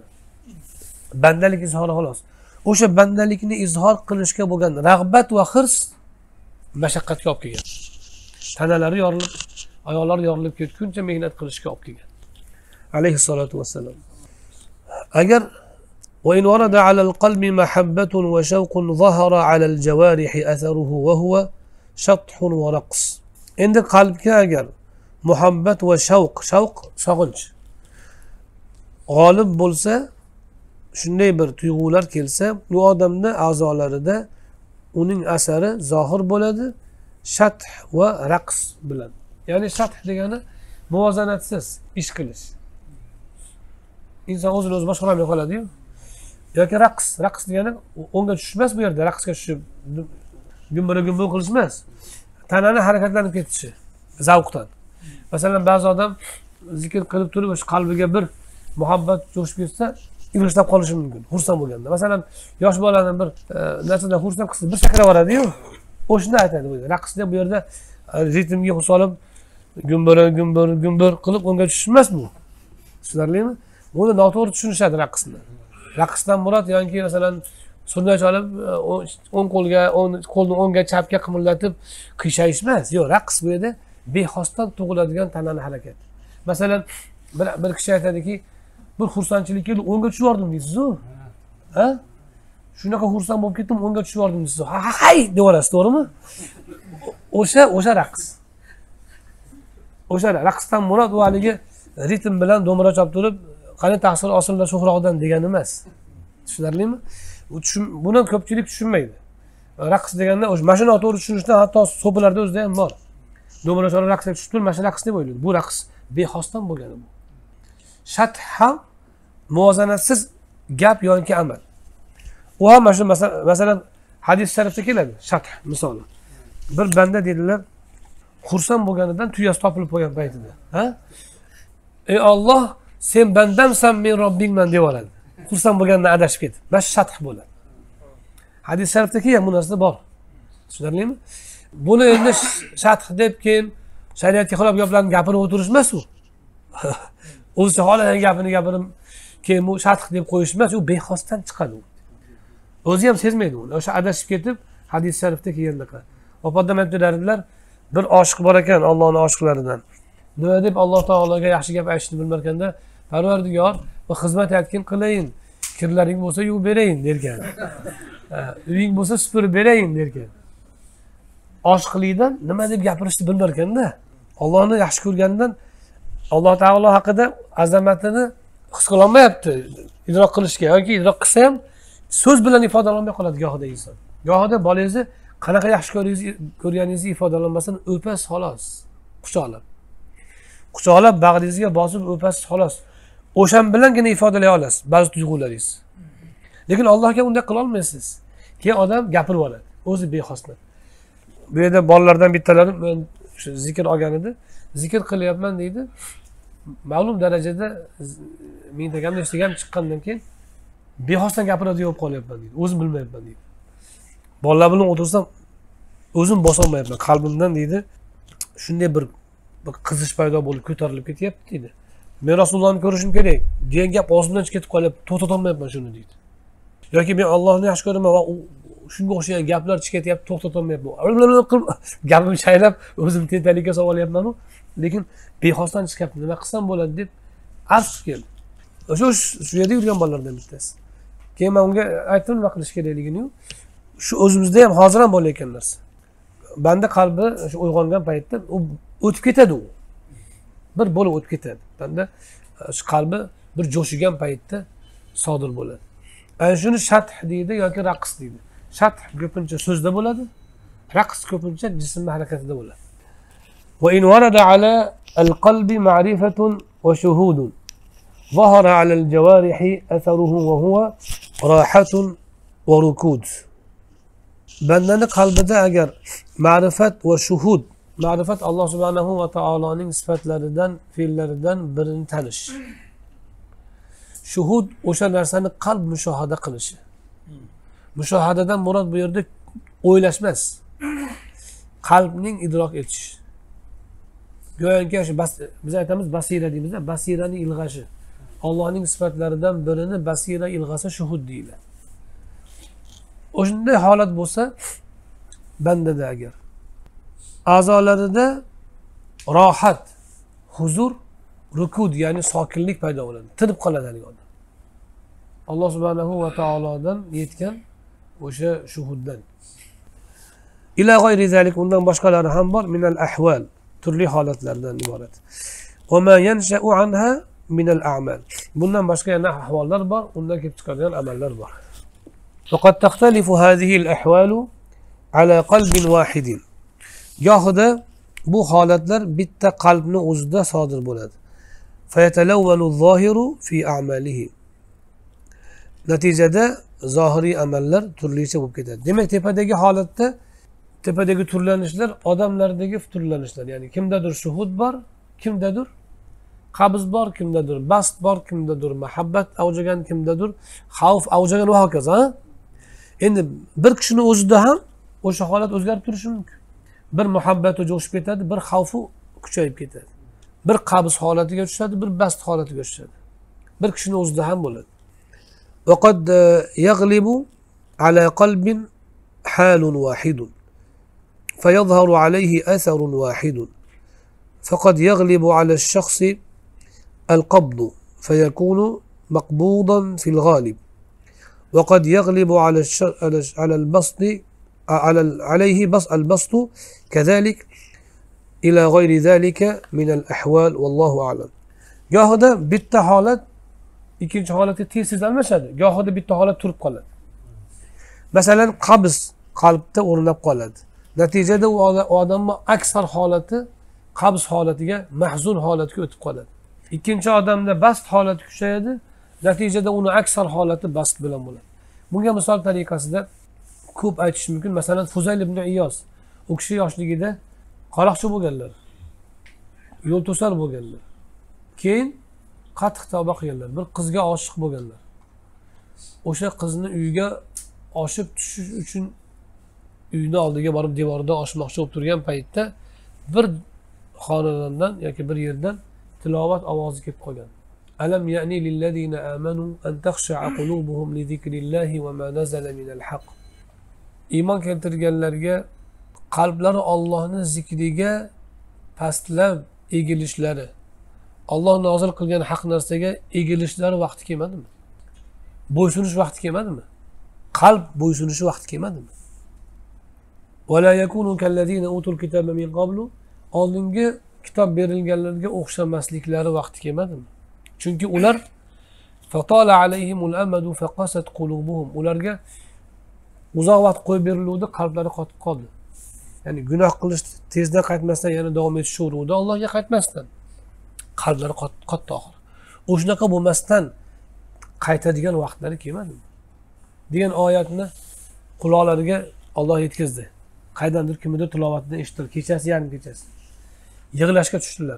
Bandalik izhori xolos. O'sha bandalikni izhor qilishga bo'lgan rag'bat va hirs mashaqqatga olib kelgan. Tanalari yorilib, ayollari yorilib ketguncha mehnat qilishga olib kelgan. Alayhissalatu vassalam. Agar وإن ورد على القلب محبة وشوق ظهر على الجوارح أثره وهو شطح ورقص. عند قلبك أجر محبة وشوق شوق sog'inch g'olib bo'lsa, shunday bir tuyg'ular kelsa, u odamda a'zolarida uning asari zohir bo'ladi, shath va raqs bilan. Ya'ni shath degani muvozanatsiz ish qilish. Inson o'zini o'zi boshqara olmay qoladi-yu. Yoki raqs, raqs degani o'nga tushish emas, bu yerda raqsga tushib gumbira-gumbir qilish emas. Tanani harakatlanib ketishi, zavqdan. Masalan, ba'zi odam zikr qilib turib, o'sha qalbiga bir muhabbat jo'shib ketsa, ig'ishlab qolishi mumkin, xursand bo'lganda. Masalan, yosh bolani bir narsadan xursand qilsa, bir sakrab yuboradi-yu. O'shni aytadi bu yerda. Raqsda bu yerda ritmga solib, gumbira, gumbir, gumbir qilib o'nga tushish emas bu. Tushunarlimi? Buni noto'g'ri tushunishadi raqsni. Raqsdan murod yoki masalan sunna chalib o'ng qo'lga, qo'lni o'ngga, chapga qimillatib qiyshaysh emas. Yo'q, raqs bu yerda bexosdan tug'iladigan tanani harakat. Masalan, bir bir kishi aytadiki, bir xursandchilik keldi, o'ngga tushib yordim deysiz-ku. Ha? Shunaqa xursand bo'lib ketdim, o'ngga tushib yordim deysiz. Ha, hay deb olasiz, to'g'rimi? O'sha o'sha raqs. O'sha raqsdan murod u haligi ritm bilan do'mira chop turib, qani tahsil osillar sho'xroqdan degani emas. Tushunarlimi? Buni ko'pchilik tushunmaydi. Raqs deganda o'sha mashina to'g'ri tushunishdan hatto so'pilarda o'zida ham bor. Do'mira chalib raqsga tushib turib, mashina raqs deb o'ylaydi. Bu raqs bexosdan bo'lgani bu. Shath ham muvozanatsiz gap yoki amal. U ham shu masalan hadis sharifda keladi. Shath misoli. Bir banda dedilar, xursand bo'lganidan tuyasi topilib qo'ygan paytida, ha? Ey Alloh, sen bandamsan, men Robbingman deb oladi. Xursand bo'lgandan adashib ketib. Mana shu shath bo'ladi. Hadis sharifda kelgan bu narsa bor. Tushunarlimi? Buni endi shath deb keyin shariatga xilof gaplarni gapirib o'tirish emas u. O'zi xohlagan gapini gapirib keyin bu shath deb qo'yish emas, u bexosdan chiqadi u. O'zi ham sezmaydi uni. O'sha adashib ketib, hadis sharifda kelgandaqa. Opodam aytdilar, bir oshiq bor ekan Allohning oshiqlaridan. Nima deb Alloh taologa yaxshi gap aytishni bilmarkanda, Parvardigor, va xizmat etkin qilayin, kirlaring bo'lsa yuvib berayin derkan. Uying bo'lsa supurib berayin derkan. Oshiqlikdan nima deb gapirishni bilmarkanda, Allohni yaxshi ko'rganidan Alloh taolo haqida azamatini his qila olmayapti, idrok qilishga yoki idrok qilsa ham so'z bilan ifodalolmay qoladi gohida inson. Gohida bolangizni qanaqa yaxshi ko'rganingizni ifodalanmasdan o'pas xolos, quchoqlab. Quchoqlab bag'ringizga bosib o'pas xolos. O'shan bilangina ifodalay olasiz ba'zi tuyg'ularingiz. Lekin Allohga unday qila olmaysiz. Keyin odam gapirib oladi, o'zi bexosdan. Bu yerda bolalardan bittalari men shu zikr olgan edi. Zikr qilyapman deydi. Ma'lum darajada mingtagamni eshitgan chiqqandan keyin bexosdan gapiradi bo'lib qolyapman deydi. O'zim bilmayapman deydi. Bolalar bilan o'tirsam o'zim bosa olmayapman qalbimdan deydi. Shunday bir bir qizish paydo bo'lib ko'tarilib ketyapti deydi. Men Rasulullohni ko'rishim kerak degan gap og'zimdan chiqib ketib qolyapti. To'xtata olmayapman shuni deydi. Yoki men Allohni yaxshi ko'raman va shunga o'xshagan gaplar chiqib ketyapti, to'xtata olmayapman. Gapim chaylab o'zim tentaklikka solyapman-ku, lekin bexosdan chiqyapti. Nima qilsam bo'ladi deb arz keldi. O'sha shu yerda yurgan bolalardan bittasi. Keyin men unga aytdim nima qilish kerakligini. Shu o'zimizda ham hozir ham bo'layotgan narsa. Banda qalbi shu uyg'ongan paytda u o'tib ketadi u. Bir bo'lib o'tib ketadi. Banda shu qalbi bir jo'shigan paytda sodir bo'ladi. Ana shuni shath deydi yoki raqs deydi. Shath ko'pincha so'zda bo'ladi, raqs ko'pincha jism harakatida bo'ladi. Va in warada ala al-qalbi ma'rifatun wa shuhudun zahara ala al-jawarihi atharuhu wa huwa rahatun wa rukud. Bandani qalbida agar ma'rifat va shuhud, ma'rifat Alloh subhanahu va taoloning sifatlaridan, fe'llaridan birini tanish. Shuhud o'sha narsani qalb mushohada qilishi. Mushohadadan murod bu yerda o'ylash emas. Qalbning idrok etish. Go'yoki shu biz aytamiz basira deymiz, basirani ilg'ashi. Allohning sifatlaridan birini basira ilg'asa shuhud deyiladi. O'shunday holat bo'lsa bandada agar a'zolarida rohat, huzur, rukud, ya'ni sokinlik paydo bo'ladi. Tinib qoladi odam. Alloh subhanahu va taolodan yetgan o'sha shuhuddan. Ila g'ayri zalik, undan boshqalari ham bor, minal ahval, turli holatlardan iborat. Va ma yansha'u anha minal a'mal. Bundan boshqa yana ahvollar bor, undan kelib chiqadigan amallar bor. Faqat taxtalifu hadhihi al-ahwalu ala qalbin wahidin. Gohida bu holatlar bitta qalbni o'zida sodir bo'ladi. Fayatalawwanu az-zohiru fi a'malihi. Natijada zohiriy amallar turlicha bo'lib ketadi. Demak, tepadagi holatda tepadagi turlanishlar odamlardagi turlanishlar, ya'ni kimdadir shuhud bor, kimdadir qabz bor, kimdadir bast bor, kimdadir muhabbat avjagan, kimdadir xavf avjagan va hokazo. Endi bir kishining o'zida ham o'sha holat o'zgarib turishi mumkin. Bir muhabbati jo'shib ketadi, bir xavfi kuchayib ketadi. Bir qabz holatiga tushadi, bir bast holatiga tushadi. Bir kishining o'zida ham bo'ladi. Va qad yaghlibu ala qalbin halun wahidun fayadhharu alayhi atharun wahidun. Faqad yaghlibu ala ash-shakhsi al-qabd fayakunu maqbudan fil ghalib. وقد يغلب على على البسط على عليه بسط البسط كذلك إلى غير ذلك من الأحوال والله أعلم. Gohida bitta holat ikkinchi holatga tez almashadi. Gohida bitta holat turib qoladi. Masalan, qabz qalbda o'rnab qoladi. Natijada u odamning aksar holati qabz holatiga, mahzun holatiga o'tib qoladi. Ikkinchi odamda bast holati kuchayadi. Natijada uni aksar holati bast bilan bo'ladi. Bunga misol tariqasida ko'p aytish mumkin. Masalan, Fuzayl ibn Iyos, u kishi yoshligida qaroqchi bo'lganlar. Yo'l to'sar bo'lganlar. Keyin qattiq tavba qilganlar. Bir qizga oshiq bo'lganlar. O'sha qizni uyiga oshib tushish uchun uyning oldiga borib devordan oshmoqchi bo'lib turgan paytda bir xonadondan yoki bir yerdan tilovat ovozi kelib qolgan. ألم يعني للذين آمنوا أن تخشع قلوبهم لذكر الله وما نزل من الحق. İman keltirganlarga qalblari Allohning zikriga pastlab egilishlari, Alloh nozil qilgan haq narsaga egilishlari vaqti kelmadimi? Bo'ysunish vaqti kelmadimi? Qalb bo'ysunishi vaqti kelmadimi? ولا يكونوا كالذين أوتوا الكتاب من قبل. Oldingi kitob berilganlarga o'xshamasliklari vaqti kelmadimi? Chunki ular fatala alayhimul amadu faqasat qulubuhum. Ularga uzoq vaqt qo'yib beriluvdi, qalblari qotib qoldi. Ya'ni gunoh qilish tezda qaytmasdan yana davom etish uruvdi, Allohga qaytmasdan qalblari qotdi oxir. O'shunaqa bo'lmasdan qaytadigan vaqtlari kelmadimi? degan oyatni quloqlariga Alloh yetkazdi. Qaydandir kimdir tilovatini eshitdi. Kechasi, yarim kechasi. Yig'lashga tushdilar.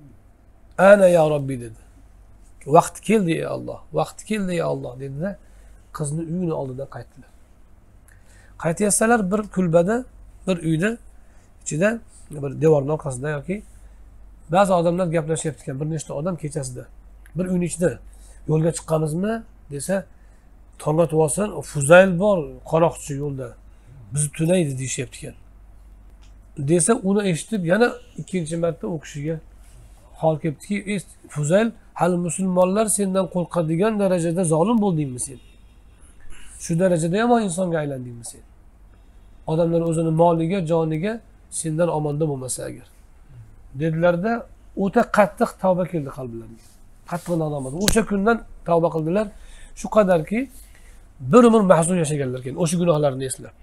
Ana ya Robbi dedi. Vaqt keldi ey Alloh, vaqt keldi ey Alloh dedi-da, qizni uyini oldidan qaytdilar. Qaytayotsalar bir kulbada, bir uyda ichida, bir devorning orqasida yoki ba'zi odamlar gaplashyapti ekan, bir nechta odam kechasida. Bir uyning ichida yo'lga chiqqanimizmi desa, tongga tuvasan, Fuzayl bor, qaroqchi yo'lda. Bizni tunaydi deyishyapti ekan. Desa, uni eshitib yana ikkinchi marta u kishiga hol kelibdiki, "Ey Fuzayl, hali musulmonlar sendan qo'rqadigan darajada zolim bo'ldingmi sen? Shu darajada yomon insonga aylandingmi sen? Odamlar o'zini moliga, joniga sendan omonda bo'lmasa agar." Dedilarda, o'ta qattiq tavba keldi qalblariga. Qattiq nadomat. O'sha kundan tavba qildilar. Shu qadarki bir umr mahzun yashaganlar ekan, o'sha gunohlarini eslab.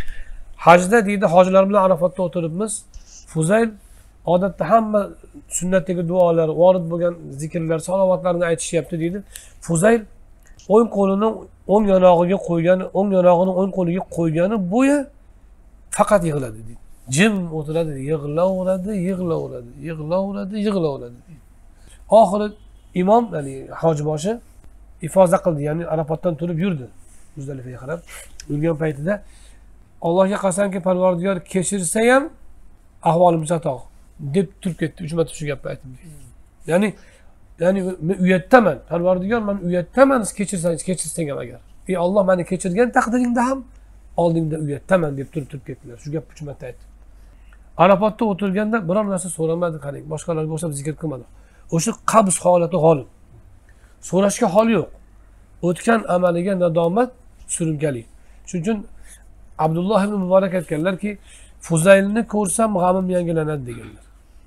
Hajda deydi, hojilar bilan Arafatda o'tiribmiz. Fuzayl odatda hamma sunnatdagi duolar, vorid bo'lgan zikrlar, salovatlarni aytishyapti deydi. Fuzayl o'ng qo'lini o'ng yonog'iga qo'ygani, o'ng yonog'ini o'ng qo'liga qo'ygani bo'yi faqat yig'ladi deydi. Jim o'tiradi, yig'laveradi, yig'laveradi, yig'laveradi, yig'laveradi deydi. Oxiri imom, ya'ni hoji boshi ifoza qildi, ya'ni Arafatdan turib yurdi. Muzdalifaga qarab yurgan paytida Allohga qasamki, Parvardigor kechirsa ham ahvolim chatoq deb turib ketdi. uch marta shu gapni aytdi. Ya'ni ya'ni men uyatdaman. Parvardigor, men uyatdaman, kechirsangiz, kechirsang ham agar. Ey Alloh, meni kechirgan taqdiringda ham oldingda uyatdaman deb turib turib ketdilar. Shu gapni uch marta aytdi. Arafotda o'tirganda biror narsa so'ramadi, qarang, boshqalarga o'xshab zikr qilmadi. O'sha qabz holati g'olib. So'rashga hol yo'q. O'tgan amaliga nadomat, surunkali. Shuning uchun Abdulloh ibn Muborak aytganlarki, Fuzaylni ko'rsam g'amim yangilanadi deganlar.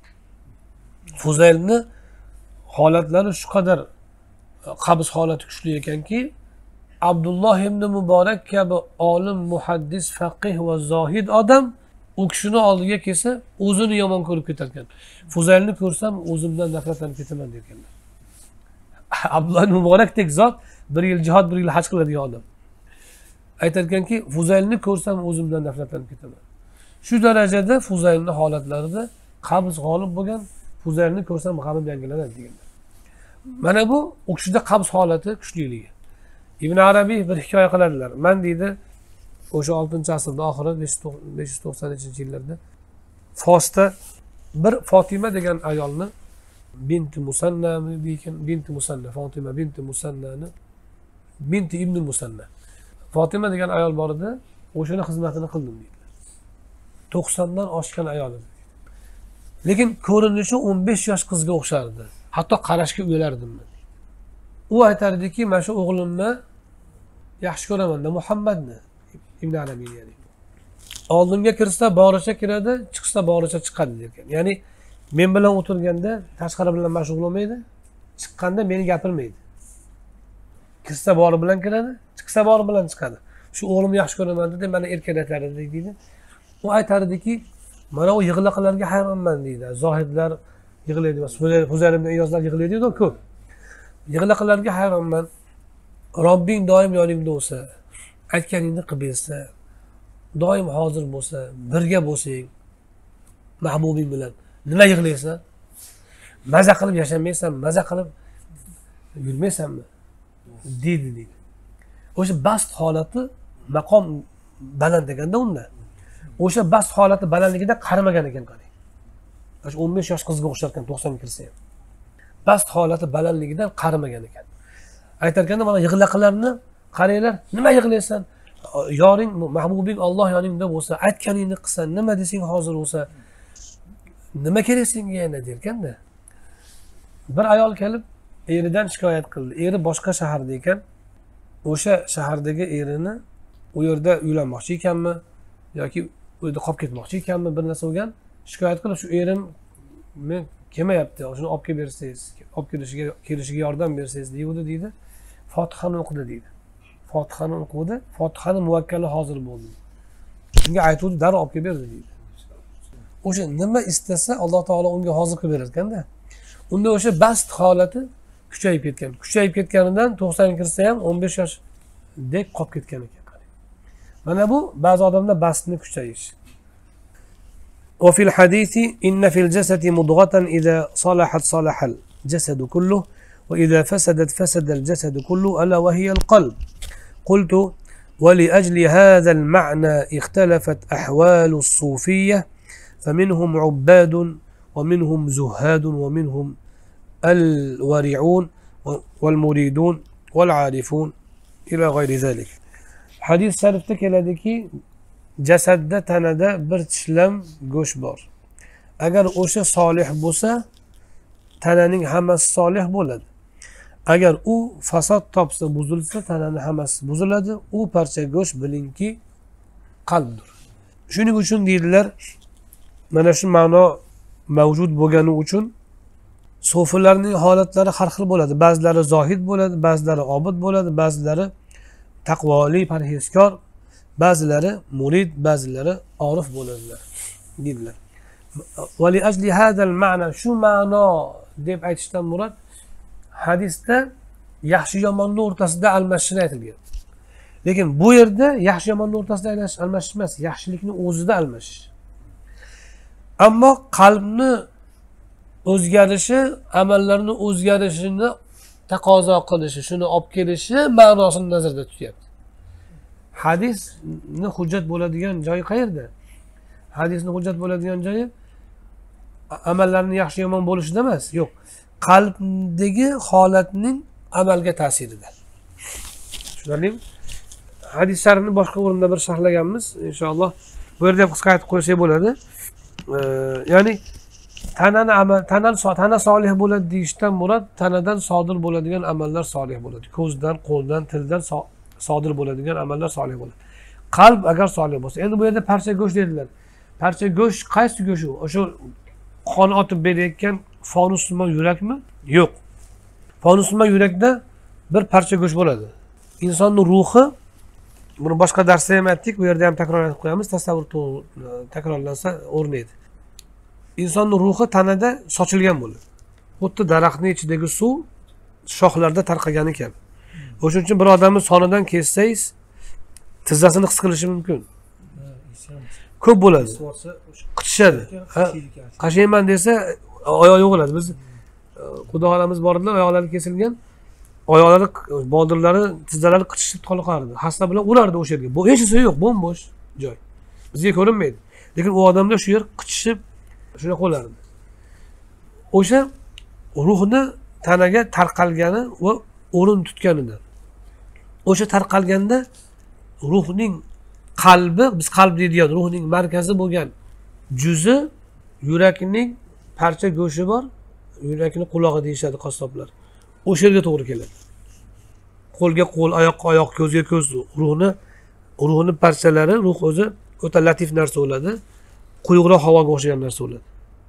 Fuzaylni holatlari shu qadar qabz holati kuchli ekanki, Abdulloh ibn Muborak kabi olim, muhaddis, faqih va zohid odam u kishini oldiga kelsa, o'zini yomon ko'rib ketar ekan. Fuzaylni ko'rsam o'zimdan nafratlanib ketaman deganlar. Abdulloh ibn Muborakdek zot bir yil jihad, bir yil haj qiladigan odam. Aytarkanki, Fuzaylni ko'rsam o'zimdan nafratlanib ketaman. Shu darajada Fuzaylni holatlarida qabz g'olib bo'lgan, Fuzaylni ko'rsam g'amim yangilanadi deganlar. Mana bu u kishida qabz holati kuchliligi. Ibn Arabiy bir hikoya qiladilar. Men deydi, o'sha oltinchi asrda oxiri besh yuz to'qsoninchi yillarda Fosda bir Fatima degan ayolni binti Musanna degan binti Musanna, Fatima binti Musannani binti Ibn Musanna. Fatima degan ayol bor edi, o'shani xizmatini qildim deydi. to'qsondan oshgan ayol edi. Lekin ko'rinishi o'n besh yosh qizga o'xshardi. Hatto qarashga uyalardim men. U aytardiki, "Men shu o'g'limni yaxshi ko'raman, Muhammadni." Ibn Arabiy yani. Oldimga kirsa boricha kiradi, chiqsa boricha chiqadi degan. Ya'ni men bilan o'tirganda tashqari bilan mashg'ul bo'lmaydi, chiqqanda meni gapirmaydi. Kirsa bori bilan kiradi, chiqsa bori bilan chiqadi. Shu o'g'limni yaxshi ko'raman dedi, mana erkalatardi deydi. U aytardiki, "Mana u yig'laqlarga hayronman" deydi. Zohidlar yig'laydi, Huzayr ibn Iyozlar yig'laydi-ku ko'p. Yig'laqlarga hayronman. Robbing doim yoningda bo'lsa, aytganingni qilib bersa, doim hozir bo'lsa, birga bo'lsang, mahbubing bilan nima yig'laysan? Maza qilib yashamaysan, maza qilib yurmaysanmi? deydi deydi. O'sha bast holati maqom baland deganda unda. O'sha bast holati balandligida qarimagan ekan qarang. O'sha o'n besh yosh qizga o'xshar ekan to'qsonga kirsa ham. Bast holati balandligidan qarimagan ekan. Aytarkanda mana yig'laqlarni qaranglar, nima yig'laysan? Yoring, mahbubing Alloh yoningda bo'lsa, aytganingni qilsan, nima desang hozir bo'lsa, nima kerak senga yana derkanda. Bir ayol kelib eridan shikoyat qildi. Eri boshqa shaharda ekan. O'sha shahardagi erini u yerda uylanmoqchi ekanmi yoki u yerda qolib ketmoqchi ekanmi, bir narsa bo'lgan. Shikoyat qilib, shu erim men kelmayapti, shuni olib kelib bersangiz, olib kelishiga kelishiga yordam bersangiz deydi deydi. Fotihani o'qidi deydi. Fotihani o'qidi, Fotihani muvakkali hozir bo'ldi. Shunga aytuvdi, darrov olib kelib berdi deydi. O'sha nima istasa Alloh taolo unga hozir qilib berar ekanda. Unda o'sha bast holati kuchayib ketgan. Kuchayib ketganidan to'qsonga kirsa ham o'n besh yoshdek qolib ketgan ekan. Mana bu ba'zi odamda bastni kuchayish. Wa fil hadisi inna fil jasadi mudghatan idza salahat salahal jasadu kulluhu wa idza fasadat fasada al jasadu kulluhu ala wa hiya al qalb. Qultu wa li ajli hadha al ma'na ikhtalafat ahwal as sufiyyah faminhum 'ubbadun wa minhum zuhadun wa minhum al-wari'un wal-muridun wal-'arifun ila ghayri zalik. Hadis sharifda keladiki, jasadda, tanada bir tishlam go'sht bor. Agar o'sha solih bo'lsa, tananing hammasi solih bo'ladi. Agar u fasod topsa, buzilsa, tananing hammasi buziladi. U parcha go'sht bilingki qalbdir. Shuning uchun deydilar, mana shu ma'no mavjud bo'lgani uchun sofilarning holatlari har xil bo'ladi. Ba'zilari zohid bo'ladi, ba'zilari obid bo'ladi, ba'zilari taqvoli, parhezkor, ba'zilari murid, ba'zilari orif bo'ladilar dedilar. Va li ajli hadal ma'na, shu ma'no deb aytishdan murod hadisda yaxshi yomonning o'rtasida almashishni aytilgan. Lekin bu yerda yaxshi yomonning o'rtasida almashish emas, yaxshilikni o'zida almashish. Ammo qalbni o'zgarishi, amallarni o'zgarishini taqozo qilishi, shuni olib kelishi ma'nosini nazarda tutyapti. Hadisni hujjat bo'ladigan joyi qayerda? Hadisni hujjat bo'ladigan joyi amallarning yaxshi yomon bo'lishida emas, yo'q. Qalbdagi holatning amalga ta'sirida. Tushunarlimi? Hadis sharhini boshqa o'rinda bir sharhlaganmiz, inshaalloh. Bu yerda ham qisqa aytib qo'ysak bo'ladi. e, ya'ni tanani amal tanan tana solih bo'ladi deyishdan murod tanadan sodir bo'ladigan amallar solih bo'ladi. Ko'zdan, qo'ldan, tildan sodir bo'ladigan amallar solih bo'ladi. Qalb agar solih bo'lsa, endi bu yerda parcha go'sht dedilar. Parcha go'sht qaysi go'sht u? O'sha qon otib berayotgan fonussimon yurakmi? Yo'q. Fonussimon yurakda bir parcha go'sht bo'ladi. Insonning ruhi, buni boshqa darsda ham aytdik, bu yerda ham takror aytib qo'yamiz, tasavvur takrorlansa o'rnaydi. Insonning ruhi tanada sochilgan bo'ladi. Xuddi daraxtning ichidagi suv shoxlarda tarqagani kabi. O'shuning uchun bir odamni sonidan kessangiz, tizzasini his qilishi mumkin. Ko'p bo'ladi. Qichishadi. Qashayman desa, oyoq yo'q bo'ladi. Biz Xudo xolamiz bordilar, oyoqlari kesilgan. Oyoqlari, bodirlari, tizzalari qichishib qolqardi. Hasta bilan ulardi o'sha yerga. Bu hech narsa yo'q, bo'm-bo'sh joy. Bizga ko'rinmaydi. Lekin u odamda shu yer qichishib shuna qo'lardi. O'sha ruhni tanaga tarqalgani va o'rin tutganidan. O'sha tarqalganda ruhning qalbi, biz qalb deydigan ruhning markazi bo'lgan juzi yurakning parcha go'shi bor, yurakning qulog'i deyishadi qassoblar. O'sha yerga to'g'ri keladi. Qo'lga qo'l, oyoqqa oyoq, ko'zga ko'z, ruhni ruhni parchalari, ruh o'zi o'ta latif narsa bo'ladi. Quyuqroq havoga o'xshagan narsa bo'ladi.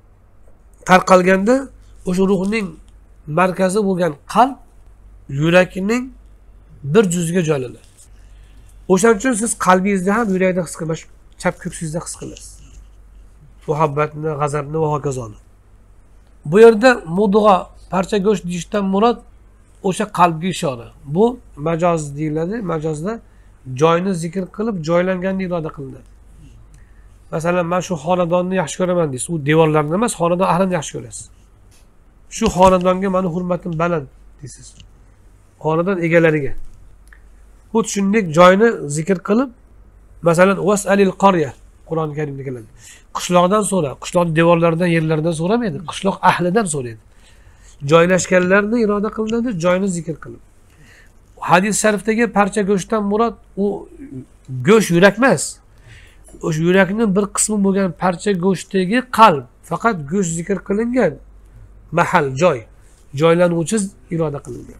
Tarqalganda o'sha ruhning markazi bo'lgan qalb yurakning bir juziga joylanadi. O'shaning uchun siz qalbingizda ham yurakda his qilasiz, chap ko'ksingizda his qilasiz. Muhabbatni, g'azabni va hokazolar. Bu yerda mudg'a, parcha go'sht deyishdan murod o'sha qalbga ishora. Bu majoz deyiladi. Majozda joyni zikr qilib, joylanganini iroda qilinadi. Masalan, men shu xonadonni yaxshi ko'raman deysiz. U devorlarni emas, xonadon ahlini yaxshi ko'rasiz. Shu xonadonga meni hurmatim baland deysiz. Xonadon egalariga. Xuddi shunday joyni zikr qilib, masalan, was'alil qarya Qur'oni Karimda keladi. Qishloqdan so'ra, qishloq devorlaridan, yerlaridan so'ramaydi, qishloq ahlidan so'raydi. Joylashganlarni iroda qilinadi, joyni zikr qilib. Hadis sharifdagi parcha go'shtdan murod u go'sht yurak emas. O'sha yurakning bir qismi bo'lgan parcha go'shtdagi qalb, faqat go'sht zikr qilingan mahal, joy, joylanuvchi iroda qilingan.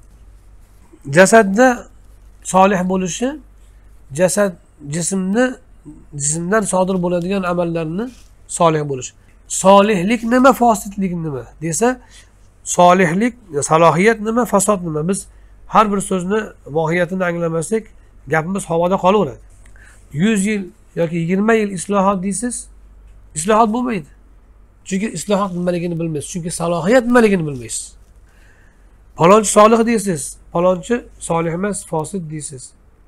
Jasadda solih bo'lishi, jasad jismni jismdan sodir bo'ladigan amallarni solih bo'lishi. Solihlik nima, fosidlik nima desa, solihlik, salohiyat nima, fasod nima? Biz har bir so'zni mohiyatini anglamasak, gapimiz havoda qolaveradi. yuz yil yoki yigirma yil islohot deysiz, islohot bo'lmaydi. Chunki islohot nimaligini bilmaysiz, chunki salohiyat nimaligini bilmaysiz. Falonchi solih deysiz, falonchi solih emas, fosid deysiz.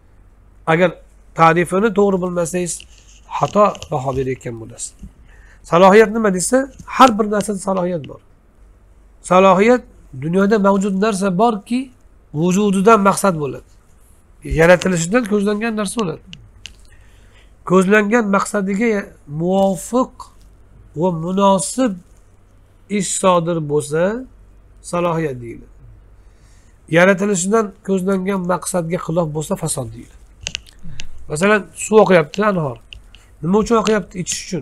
Agar ta'rifini to'g'ri bilmasangiz, xato baho berayotgan bo'lasiz. Salohiyat nima desa, har bir narsada salohiyat bor. Salohiyat dunyoda mavjud narsa borki, vujudidan maqsad bo'ladi. Yaratilishidan ko'zlangan narsa bo'ladi. Ko'zlangan maqsadiga muvofiq va munosib ish sodir bo'lsa, salohiyat deyiladi. Yaratilishidan ko'zlangan maqsadga xilof bo'lsa, fasod deyiladi. Masalan, suv oqyapti, anhor. Nima uchun oqyapti? Ichish uchun.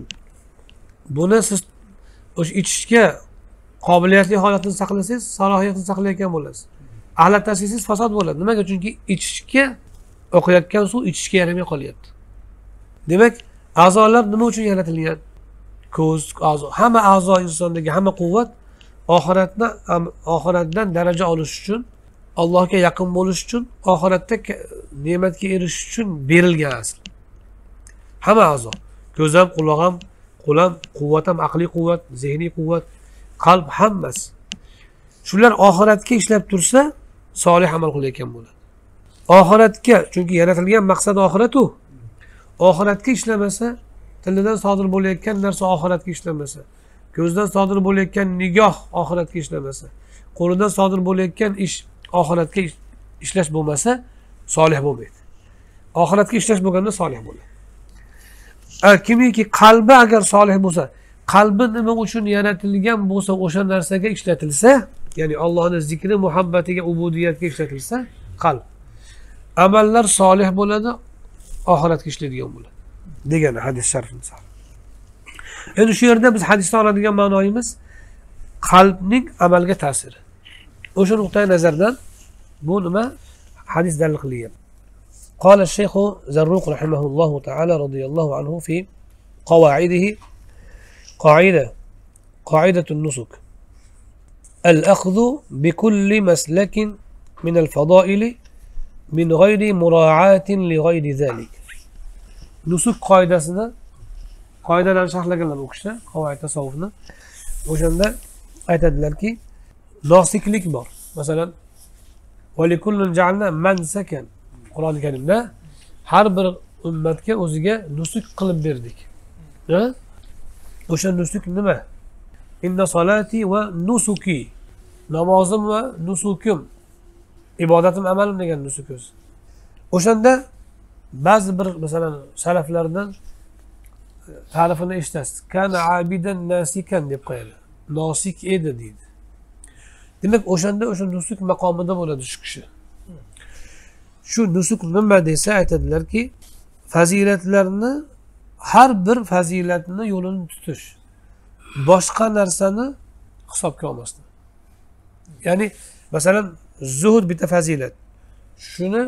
Buni siz o'sha ichishga qobiliyatli holatini saqlasangiz, salohiyatni saqlayotgan bo'lasiz. Ahlatasiz fasod bo'ladi. Nimaga? Chunki ichishga oqayotgan suv ichishga yaramay qolyapti. Demak, a'zolar nima uchun yaratilgan? Ko'z, a'zo, hamma a'zo insondagi hamma quvvat oxiratda oxiratdan daraja olish uchun, Allohga yaqin bo'lish uchun, oxiratda ne'matga erishish uchun berilgan asl. Hamma a'zo, ko'z ham, quloq ham, qo'l ham, quvvat ham, aqliy quvvat, zehniy quvvat, qalb hammasi. Shular oxiratga ishlab tursa, solih amal qilayotgan bo'ladi. Oxiratga, chunki yaratilgan maqsad oxirat-u. Oxiratga ishlamasa, tilidan sodir bo'layotgan narsa oxiratga ishlamasa, ko'zdan sodir bo'layotgan nigoh oxiratga ishlamasa, qo'lidan sodir bo'layotgan ish oxiratga ishlash bo'lmasa, solih bo'lmaydi. Oxiratga ishlash bo'lganda solih bo'ladi. Kimiki qalbi agar solih bo'lsa, qalbi nima uchun yaratilgan bo'lsa, o'sha narsaga ishlatilsa, ya'ni Allohning zikri, muhabbatiga, ubudiyatga ishlatilsa, qalb. Amallar solih bo'ladi, oxiratga ishlaydigan bo'ladi. Degan hadis sharifimiz. Endi shu yerda biz hadisdan oladigan ma'noyimiz qalbning amalga ta'siri. O'sha nuqtai nazardan bu nima hadis dalil qilingan. قال الشيخ زروق رحمه الله تعالى رضي الله عنه في قواعده قاعدة قاعدة النسك الأخذ بكل مسلك من الفضائل من غير مراعاة لغير ذلك. نسك قاعدة qoidalarni sharhlaganlar u kishi qavoid tasavvufni. O'shanda aytadilarki, nosiklik bor. Masalan, va likullin ja'alna mansakan. Qur'oni Karimda har bir ummatga o'ziga nusuk qilib berdik. Ha? O'sha nusuk nima? Inna solati va nusuki. Namozim va nusukim. Ibodatim, amalim degan nusuk o'zi. O'shanda ba'zi bir masalan salaflardan ta'rifini eshitasiz. Kana abidan nasikan deb qo'yadi. Nosik edi deydi. Demak, o'shanda o'sha nusuk maqomida bo'ladi shu kishi. Shu nusuk nima desa aytadilarki, fazilatlarni har bir fazilatni yo'lini tutish. Boshqa narsani hisobga olmasdan. Ya'ni, masalan, zuhud bitta fazilat. Shuni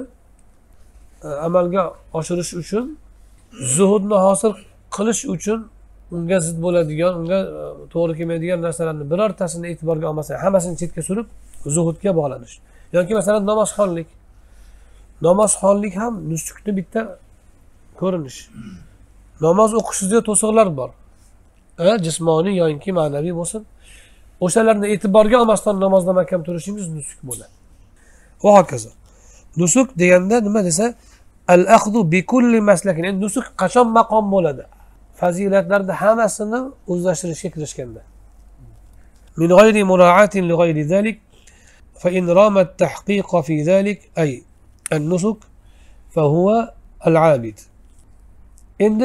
amalga oshirish uchun zuhudni hosil qilish uchun unga zid bo'ladigan, unga to'g'ri kelmaydigan narsalarni birortasini e'tiborga olmasa, hammasini chetga surib zuhudga bog'lanish. Yoki masalan namozxonlik. Namozxonlik ham nusukni bitta ko'rinish. Namoz o'qishingizda to'siqlar bor. Ha, jismoniy yoki ma'naviy bo'lsin. O'shalarni e'tiborga olmasdan namozda mahkam turishingiz nusuk bo'ladi. Va hokazo. Nusuk deganda nima desa, al-akhdhu bi kulli maslakin. Endi nusuk qachon maqom bo'ladi? Fazilatlarda hammasini o'zlashtirishga kirishganda. Min g'ayri mura'atin li g'ayri zalik fa in rama at-tahqiq fi zalik ay an-nusuk fa huwa al-abid. Endi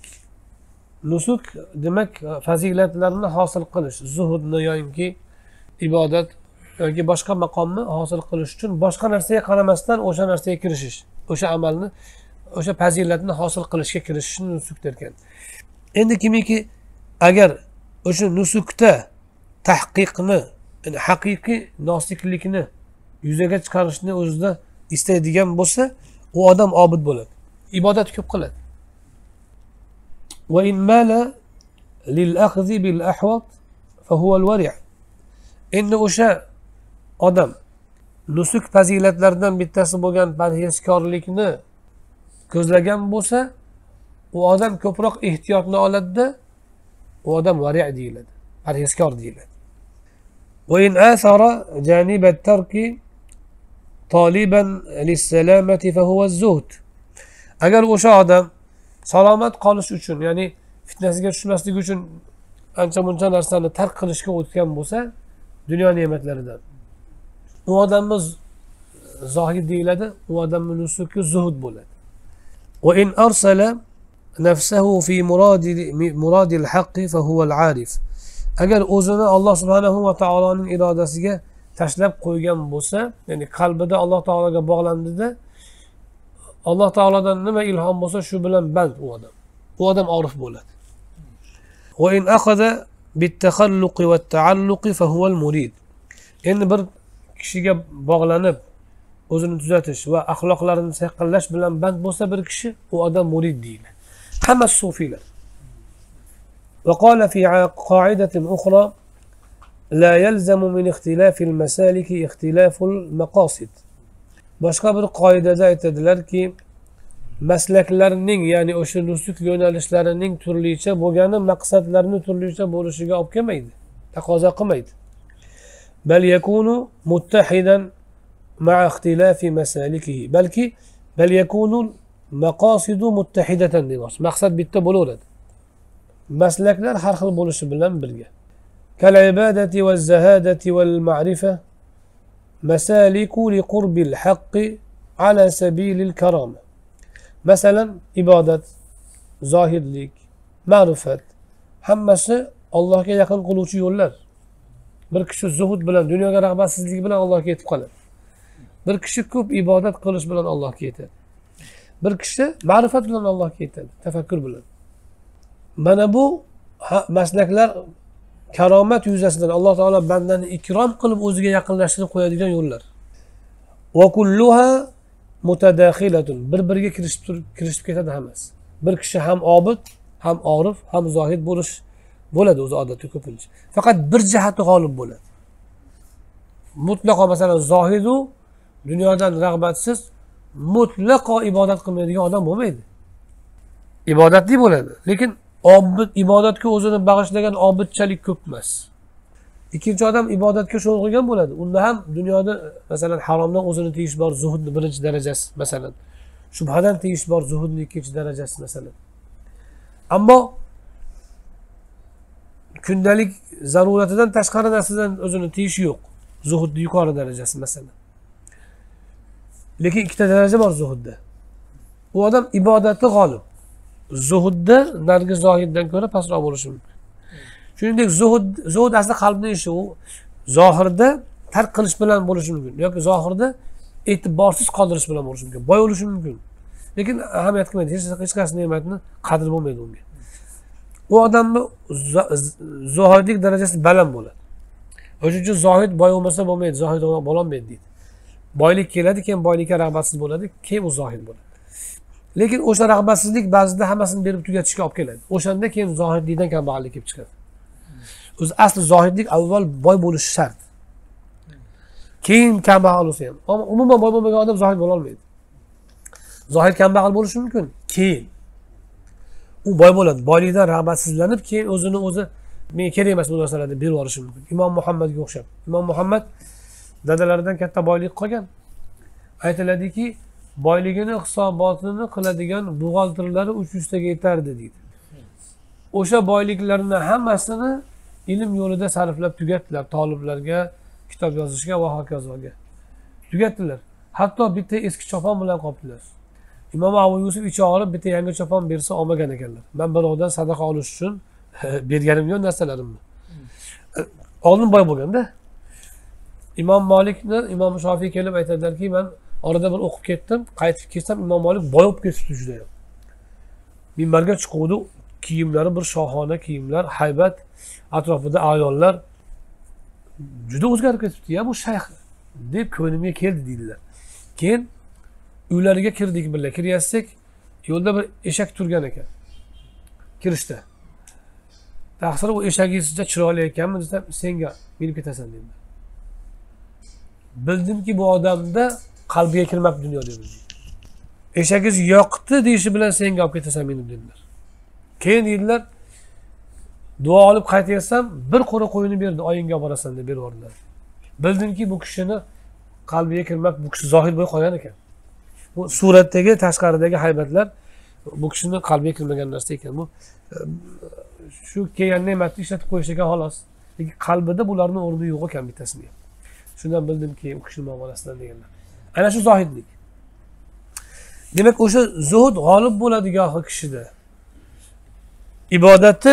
nusuk demak fazilatlarni hosil qilish, zuhudni yoki ibodat yoki boshqa maqomni hosil qilish uchun boshqa narsaga qaramasdan o'sha narsaga kirishish, o'sha amalni, o'sha fazilatni hosil qilishga kirishishni nusuk derkan. Endi kimiki agar o'sha nusukda tahqiqni, ya'ni haqiqiy nosiklikni yuzaga chiqarishni o'zida istaydigan bo'lsa, u odam obid bo'ladi. Ibodat ko'p qiladi. Va in mala lil akhdhi bil ahwat fa huwa al wari'. Endi o'sha odam nusuk fazilatlaridan bittasi bo'lgan parhezkorlikni ko'zlagan bo'lsa, u odam ko'proq ehtiyotni oladi-da, u odam wari' deyiladi, parhezkor deyiladi. Va in athara janib at-tarki taliban lis-salamati fa huwa az-zuhd. Agar o'sha odam salomat qolish uchun, ya'ni fitnasiga tushmaslik uchun ancha muncha narsani tark qilishga o'tgan bo'lsa, dunyo ne'matlaridan, u odamimiz zohid deyiladi, u odamning nusuki zuhud bo'ladi. Va in arsala nafsahu fi muradi muradil haqqi fa huwa al-arif. Agar o'zini Alloh subhanahu va taoloning irodasiga tashlab qo'ygan bo'lsa, ya'ni qalbida Alloh taologa bog'landida, Alloh taolodan nima ilhom bo'lsa shu bilan band u odam. U odam orif bo'ladi. Va in akhadha bit-takhalluqi wat-ta'alluqi fa huwa al-murid. Endi bir kishiga bog'lanib o'zini tuzatish va axloqlarini saqlash bilan band bo'lsa bir kishi, u odam murid deyiladi. Hamma sufiylar. Va qala fi qa'idatin ukhra la yalzamu min ikhtilafi al-masalik ikhtilafu al-maqasid. Boshqa bir qoidada aytadilarki, maslaklarning, ya'ni o'sha nusuk yo'nalishlarining turlicha bo'lgani maqsadlarning turlicha bo'lishiga olib kelmaydi, taqozo qilmaydi. Bal yakunu muttahidan ma'a ikhtilafi masalikihi. Balki bal yakunu maqasidu muttahidatan deymiz. Maqsad bitta bo'laveradi. Maslaklar har xil bo'lishi bilan birga. Kal ibadati vaz zahadati val ma'rifa masaliku li qurbil haqqi ala sabilil karama. Masalan, ibodat, zohidlik, ma'rifat hammasi Allohga yaqin qiluvchi yo'llar. Bir kishi zuhud bilan, dunyoga rag'batsizlik bilan Allohga yetib qoladi. Bir kishi ko'p ibodat qilish bilan Allohga yetadi. Bir kishi ma'rifat bilan Allohga yetadi, tafakkur bilan. Mana bu ha, maslaklar karomat yuzasidan Alloh taolo bandani ikrom qilib o'ziga yaqinlashtirib qo'yadigan yo'llar. Va kulluha mutadakhilatun. Bir-biriga kirishib turib kirishib ketadi hammasi. Bir kishi ham obid, ham orif, ham zohid bo'lish bo'ladi o'zi odatda ko'pincha. Faqat bir jihati g'olib bo'ladi. Mutlaqo masalan zohidu dunyodan rag'batsiz, mutlaqo ibodat qilmaydigan odam bo'lmaydi. Ibodatli bo'ladi, lekin obid ibodatga o'zini bag'ishlagan obidchalik ko'p emas. Ikkinchi odam ibodatga sho'ng'ilgan bo'ladi. Unda ham dunyoda masalan haromdan o'zini tiyish bor, zuhudni birinchi darajasi masalan. Shubhadan tiyish bor, zuhudni ikkinchi darajasi masalan. Ammo kundalik zaruratidan tashqari narsadan o'zini tiyish yo'q. Zuhudni yuqori darajasi masalan. Lekin ikkita daraja bor zuhudda. U odam ibodati g'olib. Zuhudda nargi zohiddan ko'ra pastroq bo'lishi mumkin. Shuningdek zuhud zuhud asli qalbning ishi, u zohirda tark qilish bilan bo'lishi mumkin yoki zohirda e'tiborsiz qoldirish bilan bo'lishi mumkin. Boy bo'lishi mumkin. Lekin ahamiyat qilmaydi. Hech qaysi ne'matni qadri bo'lmaydi unga. U odamning zohidlik darajasi baland bo'ladi. O'shuning uchun zohid boy bo'lmasa bo'lmaydi, zohid bo'lolmaydi deydi. Boylik keladi, keyin boylikka rag'batsiz bo'ladi, keyin u zohid bo'ladi. Lekin o'sha rag'batsizlik ba'zida hammasini berib tugatishga olib keladi. O'shanda keyin zohidlikdan kambag'allik kelib chiqadi. O'zi asli zohidlik avval boy bo'lishi shart. Keyin kambag'al bo'lsa ham. Ammo umuman boy bo'lmagan odam zohid bo'la olmaydi. Zohid kambag'al bo'lishi mumkin. Keyin u boy bo'ladi. Boylikdan rag'batsizlanib, keyin o'zini o'zi menga kerak emas bu narsalarni berib yuborishi mumkin. Imom Muhammadga o'xshab. Imom Muhammad dadalaridan katta boylik qolgan. Aytiladiki, boyligini hisobotini qiladigan buxgalterlari uch yuz taga yetardi deydi. O'sha boyliklarning hammasini ilm yo'lida sarflab tugatdilar, taliblarga kitob yozishga va hokazoga. Tugatdilar. Hatto bitta eski chopon bilan qopdilar. Imom Abu Yusuf ichi olib bitta yangi chopon bersa olmagan ekanlar. Men birovdan sadaqa olish uchun berganim yo'q narsalarimni. Oldin boy bo'lganda Imom Malikni Imom Shofiy kelib aytadilarki, men orada bir o'qib ketdim, qaytib kelsam Imom Malik boy bo'lib ketibdi juda ham. Minbarga chiquvdi, kiyimlari bir shohona kiyimlar, haybat, atrofida ayollar juda o'zgarib ketibdi. Ya bu shayx deb ko'nglimga keldi deydilar. Keyin uylariga kirdik birga. Kiryapsak, yo'lda bir eshak turgan ekan. Kirishda. Taqsir u eshagingizcha chiroyli ekanmi desam, senga minib ketasan dedilar. Bildimki bu odamda qalbiga kirmabdi dunyo dedi. Eshagingiz yoqdi deyishi bilan senga olib ketasan meni dedilar. Keyin dedilar, duo olib qaytarsam bir qo'ra qo'yini berdi, oyingga olib borasan deb berib yubordilar. Bildimki bu kishini qalbiga kirmab, bu kishi zohir bo'y qolgan ekan. Bu suratdagi, tashqaridagi haybatlar bu kishining qalbiga kirmagan narsa ekan. Bu shu kelgan ne'matni ishlatib qo'yish ekan xolos. Lekin qalbida bularning o'rni yo'q ekan bittasini. Shundan bildimki u kishining muomalasidan deganlar. Ana shu zohidlik. Demak, o'sha zuhud g'olib bo'ladi gohi kishida. Ibodati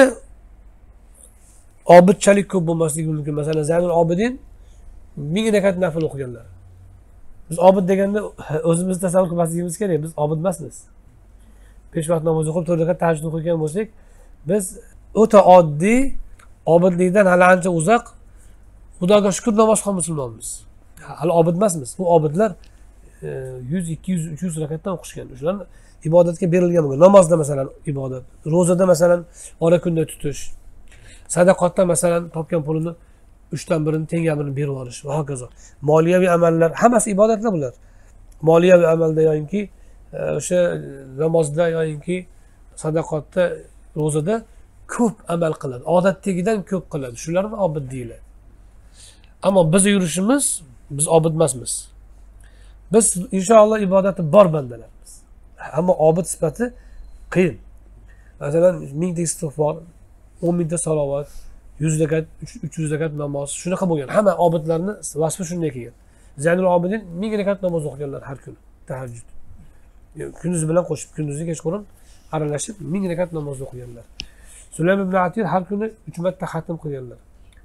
obidchalik ko'p bo'lmasligi mumkin. Masalan, Zaynul Obidin ming rakat nafl o'qiganlar. Biz obid deganda o'zimizni tasavvur qilmasligimiz kerak. Biz obid emasmiz. besh vaqt namoz o'qib, to'rt rakat tahajjud o'qigan bo'lsak, biz o'ta oddiy, obidlikdan hali ancha uzoq, Xudoga shukr namoz o'qigan musulmonmiz. Hali obid emasmiz. Bu obidlar yuz, ikki yuz, uch yuz rakatdan o'qishgan. Shular ibodatga berilgan bo'lgan. Namozda masalan ibodat, ro'zada masalan ora kunda tutish, sadaqatda masalan topgan pulini uchdan birini tenga birini berib olish va hokazo. Moliyaviy amallar hammasi ibodatlar bular. Moliyaviy amalda yoki o'sha namozda yoki sadaqatda, ro'zada ko'p amal qiladi. Odatdagidan ko'p qiladi. Shularni obid deyiladi. Ammo biz yurishimiz, biz obid emasmiz. Biz inshaalloh ibodati bor bandalarmiz. Ammo obid sifati qiyin. Masalan, mingta istig'for, o'n mingta salovat, yuz rakat, uch yuz rakat namoz, shunaqa bo'lgan. Hamma obidlarning vasfi shunday kelgan. Zaynul Obidin ming rakat namoz o'qiganlar har kuni, tahajjud. Kunduz bilan qo'shib, kunduzi kechqurun aralashib ming rakat namoz o'qiganlar. Sulaym ibn Atir har kuni uch marta xatm qilganlar.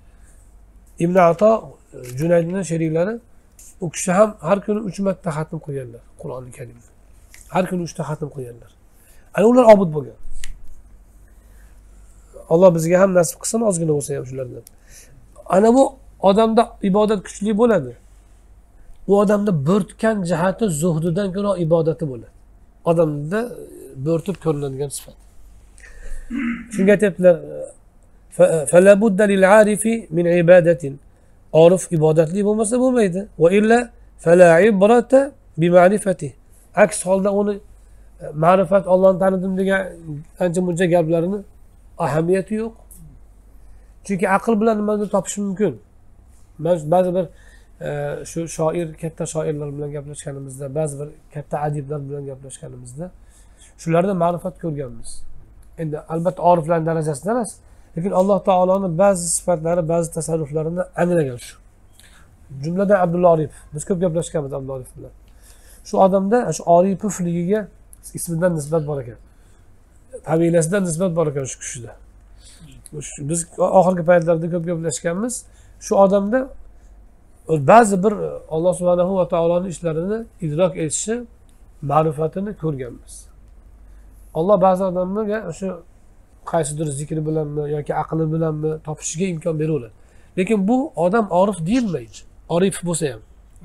Ibn Ato, Junaydning sheriklari, u kishi ham har kuni uch marta xatm qilganlar Qur'onni Karimni. Har kuni uch ta xatm qilganlar. Ana ular obid bo'lgan. Alloh bizga ham nasib qilsin, ozgina bo'lsa ham shulardan. Ana bu odamda ibodat kuchli bo'ladi. U odamda bo'rtgan jihati zuhdidan ko'ra ibodati bo'ladi. Odamda bo'rtib ko'rinadigan sifat. Shunga aytibdilar: "Fala budda lil arifi min ibadatin." Orif ibodatli bo'lmasa bo'lmaydi. Va illa fala ibrata bi ma'rifati. Aks holda uni ma'rifat, Allohni tanidim degan ancha muncha gaplarini ahamiyati yo'q. Chunki aql bilan nimani topish mumkin. Men ba'zi bir shu shoir, katta shoirlar bilan gaplashganimizda, ba'zi bir katta adiblar bilan gaplashganimizda shularda ma'rifat ko'rganmiz. Endi albatta oriflar darajasida emas, lekin Alloh taoloning ba'zi sifatlari, ba'zi tasarruflarini anglagan shu. Jumladan Abdulla Orif. Biz ko'p gaplashganmiz Abdulla Orif bilan. Shu odamda shu orifligiga ismidan nisbat bor ekan. Qabilasidan nisbat bor ekan shu kishida. Biz oxirgi paytlarda ko'p gaplashganmiz. Shu odamda ba'zi bir Alloh subhanahu va taoloning ishlarini idrok etishi, ma'rifatini ko'rganmiz. Alloh ba'zi odamlarga o'sha qaysidir zikri bilanmi yoki aqli bilanmi topishiga imkon beraveradi. Lekin bu odam orif deyilmaydi. Orif bo'lsa ham.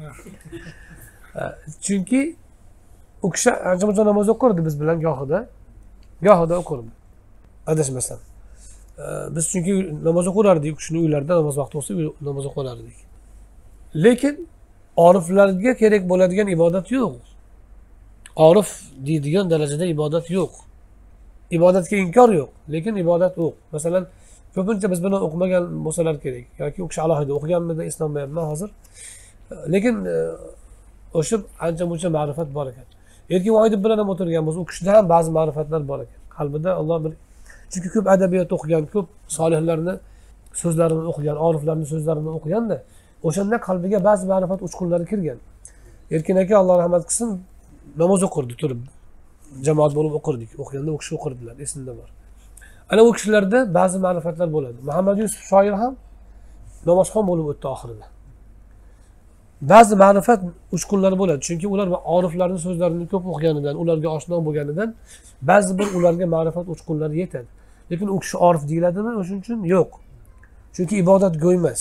Chunki u kishi ancha-muncha namoz o'qirdi biz bilan gohida. Gohida o'qirdi. Adashmasam. Biz chunki namoz o'qirardik, u kishining uylarida namoz vaqti bo'lsa namoz o'qirardik. Lekin oriflarga kerak bo'ladigan ibodat yo'q. Orif deydigan darajada ibodat yo'q. Ibodatga inkor yo'q, lekin ibodat yo'q. Masalan, ko'pincha biz buni o'qimagan bo'lsalar kerak yoki u kishi alohida o'qiganmidi, eslolmayapman hozir. Lekin o'sha ancha muncha ma'rifat bor ekan. Erkin Voidib bilan ham o'tirganmiz, u kishida ham ba'zi ma'rifatlar bor ekan. Qalbida Alloh bir, chunki ko'p adabiyot o'qigan, ko'p solihlarni so'zlarini o'qigan, oriflarning so'zlarini o'qiganda, o'shanda qalbiga ba'zi ma'rifat uchqunlari kirgan. Erkin aka Alloh rahmat qilsin, namoz o'qirdi turib. Jamoat bo'lib o'qirdik. O'qiganda u kishi o'qirdilar, esimda bor. Ana u kishilarda ba'zi ma'rifatlar bo'ladi. Muhammad Yusuf shoir ham namozxon bo'lib o'tdi oxirida. Ba'zi ma'rifat uchqunlari bo'ladi, chunki ular oriflarning so'zlarini ko'p o'qiganidan, ularga oshno bo'lganidan ba'zi bir ularga ma'rifat uchqunlari yetadi. Lekin u kishi orif deyiladimi? O'shuning uchun yo'q. Chunki ibodat go'ymas.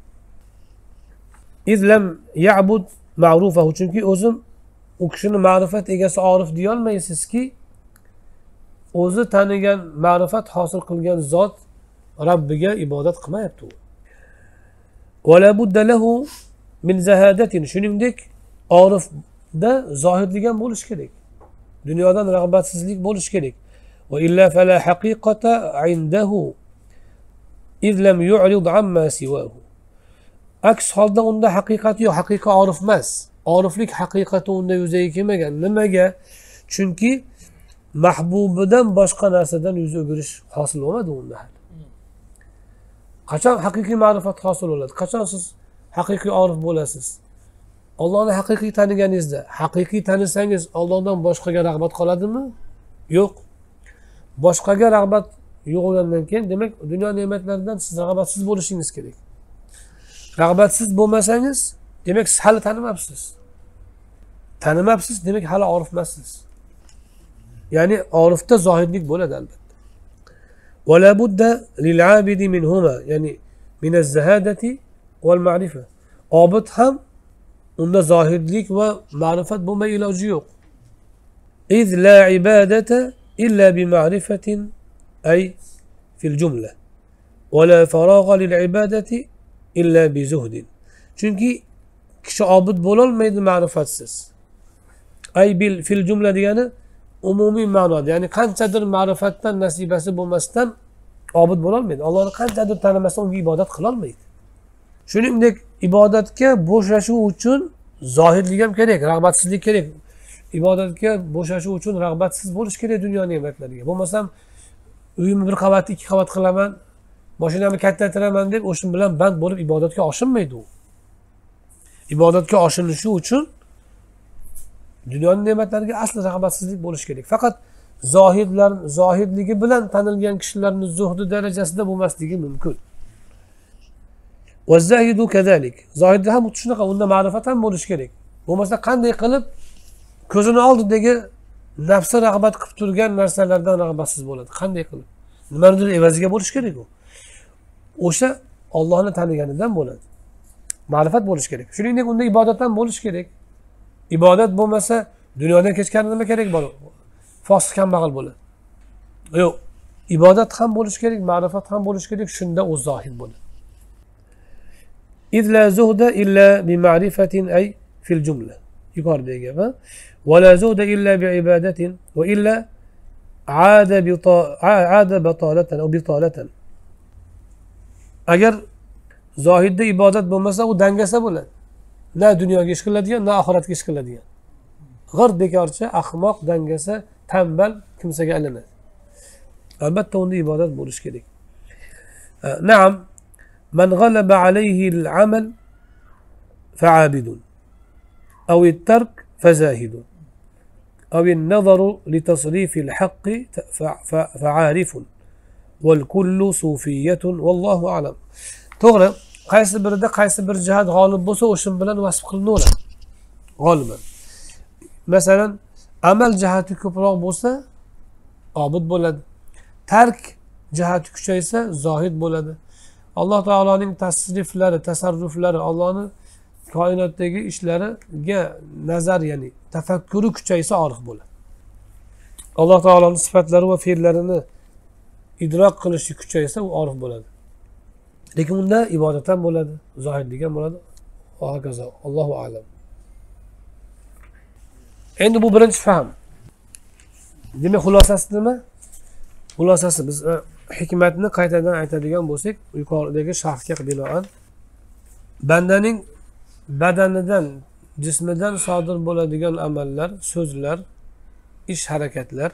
Izlam ya'bud ma'rufahu, chunki o'zim u kishini ma'rifat egasi orif deya olmaysizki, o'zi tanigan, ma'rifat hosil qilgan zot Rabbiga ibodat qilmayapti u. Wala budda lahu min zahadatin, shuningdek orifda zohidlik ham bo'lish kerak. Dunyodan rag'batsizlik bo'lish kerak. Va illa fala haqiqata indahu iz lam yu'rid amma siwahu. Aks holda unda haqiqat yo'q, haqiqiy orif emas. Oriflik haqiqati unda yuzaga kelmagan. Nimaga? Chunki mahbubidan boshqa narsadan yuz o'girish hosil bo'lmadi unda hali. Qachon haqiqiy ma'rifat hosil bo'ladi? Qachon siz haqiqiy orif bo'lasiz? Allohni haqiqiy taniganingizda, haqiqiy tanisangiz Allohdan boshqaga rag'bat qoladimi? Yo'q. Boshqaga rag'bat yo'qolgandan keyin, demak, dunyo ne'matlaridan siz rag'batsiz bo'lishingiz kerak. Rag'batsiz bo'lmasangiz, demak siz hali tanimabsiz. Tanimabsiz, demak hali orif emassiz. Ya'ni orifda zohidlik bo'ladi albatta. Wala budda lil abidi minhuma, ya'ni min az-zahadati wal ma'rifa. Obid ham unda zohidlik va ma'rifat bo'lmay iloji yo'q. Iz la ibadata illa bi ma'rifatin ay fil jumla. Wala faragha lil ibadati illa bi zuhdin. Chunki kishi obid bo'la olmaydi ma'rifatsiz. Ay bil fil jumla degani umumiy ma'noda, ya'ni qanchadir ma'rifatdan nasibasi bo'lmasdan obid bo'la olmaydi. Allohni qanchadir tanimasa unga ibodat qila olmaydi. Shuningdek, ibodatga bo'shashuv uchun zohidlik ham kerak, rag'batsizlik kerak. Ibodatga bo'shashuv uchun rag'batsiz bo'lish kerak dunyo ne'matlariga. Bo'lmasam uyimni bir qavat, ikki qavat qilaman, mashinamni kattaytiraman deb o'shin bilan band bo'lib ibodatga oshinmaydi u. Ibodatga oshinishi uchun dunyoning ne'matlariga asli rag'batsizlik bo'lish kerak. Faqat zohidlar zohidligi bilan tanilgan kishilarning zuhdi darajasida bo'lmasligi mumkin. Va zahidu kazalik. Zohidda ham shunaqa, unda ma'rifat ham bo'lish kerak. Bo'lmasa qanday qilib ko'zini oldidagi nafsi rag'bat qilib turgan narsalardan rag'batsiz bo'ladi? Qanday qilib? Nimanidir evaziga bo'lish kerak u. O'sha Allohni taniganidan bo'ladi. Ma'rifat bo'lish kerak. Shuningdek, unda ibodat ham bo'lish kerak. Ibodat bo'lmasa, dunyodan kechgan nima kerak bor? Fosiq kambag'al bo'ladi. Yo'q. Ibodat ham bo'lish kerak, ma'rifat ham bo'lish kerak, shunda u zohid bo'ladi. إذ لا زهد إلا بمعرفة أي في الجملة يقارد إجابة ولا زهد إلا بعبادة وإلا عاد بطا عاد بطالة أو بطالة أجر زاهد إبادة بمسا ودنجسة بولا لا دنيا كيش كلا ديان لا آخرت كيش كلا ديان غير بكارشة أخماق دنجسة تنبل كمسة قالنا البته ودي إبادة بولش كده نعم من غلب عليه العمل فعابد أو الترك فزاهد أو النظر لتصريف الحق فعارف والكل صوفية والله أعلم توغرى قيس برده قيس بر جهاد غالب بوسو وشن بلن واسب قلنولا غالبا مثلا عمل جهاتي كبراغ بوسا عابد بولد ترك جهاتي كشيسا زاهد بولد Allah Teala'nın tasrifleri, tasarrufları, Allah'ın kainattaki işleriga nazar yani tefakkürü küçeyse arif bo'lar. Allah Teala'nın sıfatları ve fiillerini idrak qilishi küçeyse u arif bo'ladi. Lekin unda ibodat ham bo'ladi, zohidlik ham bo'ladi. Va hokazo. Allohu a'lam. Endi bu birinchi fahm. Demak, xulosasi nima? Xulosasi biz hikmatni qaytadan aytadigan bo'lsak, yuqoridagi sharhga binoan bandaning badanidan, jismidan sodir bo'ladigan amallar, so'zlar, ish harakatlar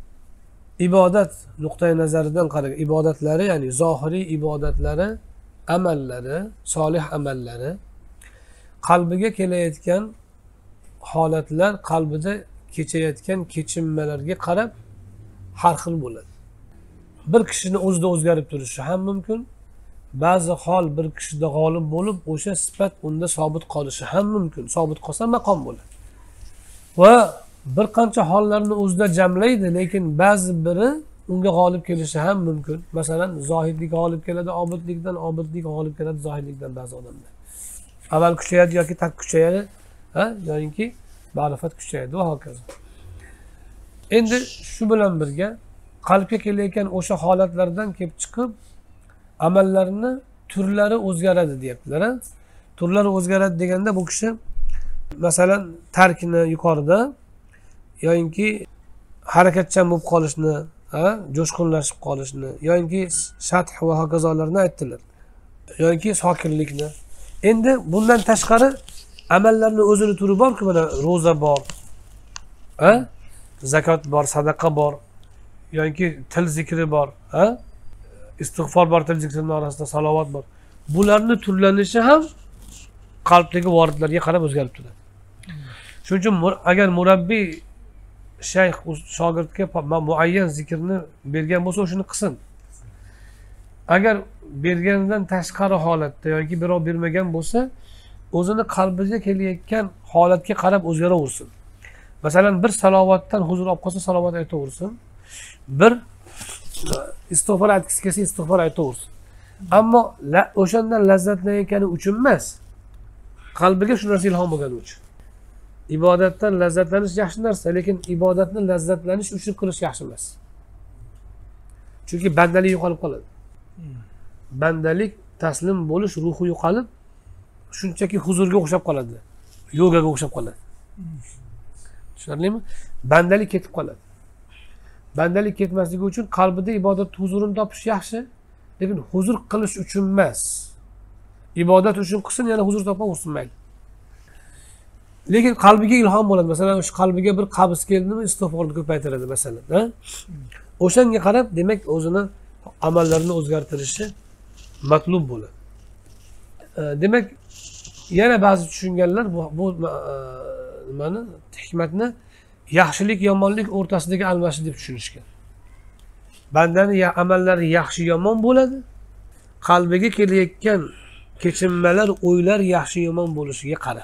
ibodat nuqtai nazaridan qaragan ibodatlari, ya'ni zohiriy ibodatlari, amallari, solih amallari qalbiga kelayotgan holatlar, qalbida kechayotgan kechinmalarga qarab har xil bo'ladi. Bir kishini o'zida o'zgarib turishi ham mumkin. Ba'zi hol bir kishida g'olib bo'lib, o'sha sifat unda sobit qolishi ham mumkin. Sobit qolsa maqom bo'ladi. Va bir qancha hollarni o'zida jamlaydi, lekin ba'zi biri unga g'olib kelishi ham mumkin. Masalan, zohidlik g'olib keladi obidlikdan, obidlik g'olib keladi zohidlikdan ba'zi odamlar. Avval kuchayadi yoki tak kuchayadi, ha, yoki ma'rifat kuchayadi va hokazo. Endi shu bilan birga qalbga kelayotgan o'sha holatlardan kelib chiqib amallarni turlari o'zgaradi deyaptilar. Turlari o'zgaradi deganda bu kishi masalan tarkni yuqorida yoki harakatchan bo'lib qolishni, ha, jo'shqinlashib qolishni yoki shath va hokazolarni aytdilar. Yoki sokinlikni. Endi bundan tashqari amallarning o'zini turi bor-ku, mana roza bor, ha? Zakot bor, sadaqa bor, yoki til zikri bor, ha? Istig'for bor, til zikrining orasida salovat bor. Bularning turlanishi ham qalbdagi voridlarga qarab o'zgarib turadi. Shuning uchun agar murabbiy shayx shogirdga muayyan zikrni bergan bo'lsa, shuni qilsin. Agar bergandan tashqari holatda yoki birov bermagan bo'lsa, o'zini qalbiga kelayotgan holatga qarab o'zgaraversin. Masalan, bir salovatdan huzur olib qolsa, salovat aytaversin. Bir istig'for aytgisi kelsa, istig'for aytaversin. Ammo o'shandan lazzatlanayotgani uchun emas, qalbiga shu narsa ilhom bo'lgani uchun. Ibodatdan lazzatlanish yaxshi narsa, lekin ibodatni lazzatlanish uchun qilish yaxshi emas. Chunki bandalik yo'qolib qoladi. Bandalik, taslim bo'lish ruhi yo'qolib, shunchaki huzurga o'xshab qoladi, yogaga o'xshab qoladi. Tushunarlimi? Bandalik ketib qoladi. Bandalik ketmasligi uchun qalbida ibodat huzurini topish yaxshi, lekin huzur qilish uchun emas. Ibodat uchun qilsin, yana huzur topaversin mayli. Lekin qalbiga ilhom bo'ladi. Masalan, shu qalbiga bir qabz keldimi, istig'forni ko'paytiradi masalan, ha? O'shanga qarab, demak, o'zini amallarini o'zgartirishi matlub bo'ladi. Demak, yana ba'zi tushunganlar bu bu nimani, hikmatni yaxshilik yomonlik o'rtasidagi almashish deb tushunishgan. Bandaning amallari yaxshi yomon bo'ladi, qalbiga kelayotgan kechinmalar, o'ylar yaxshi yomon bo'lishiga qarab.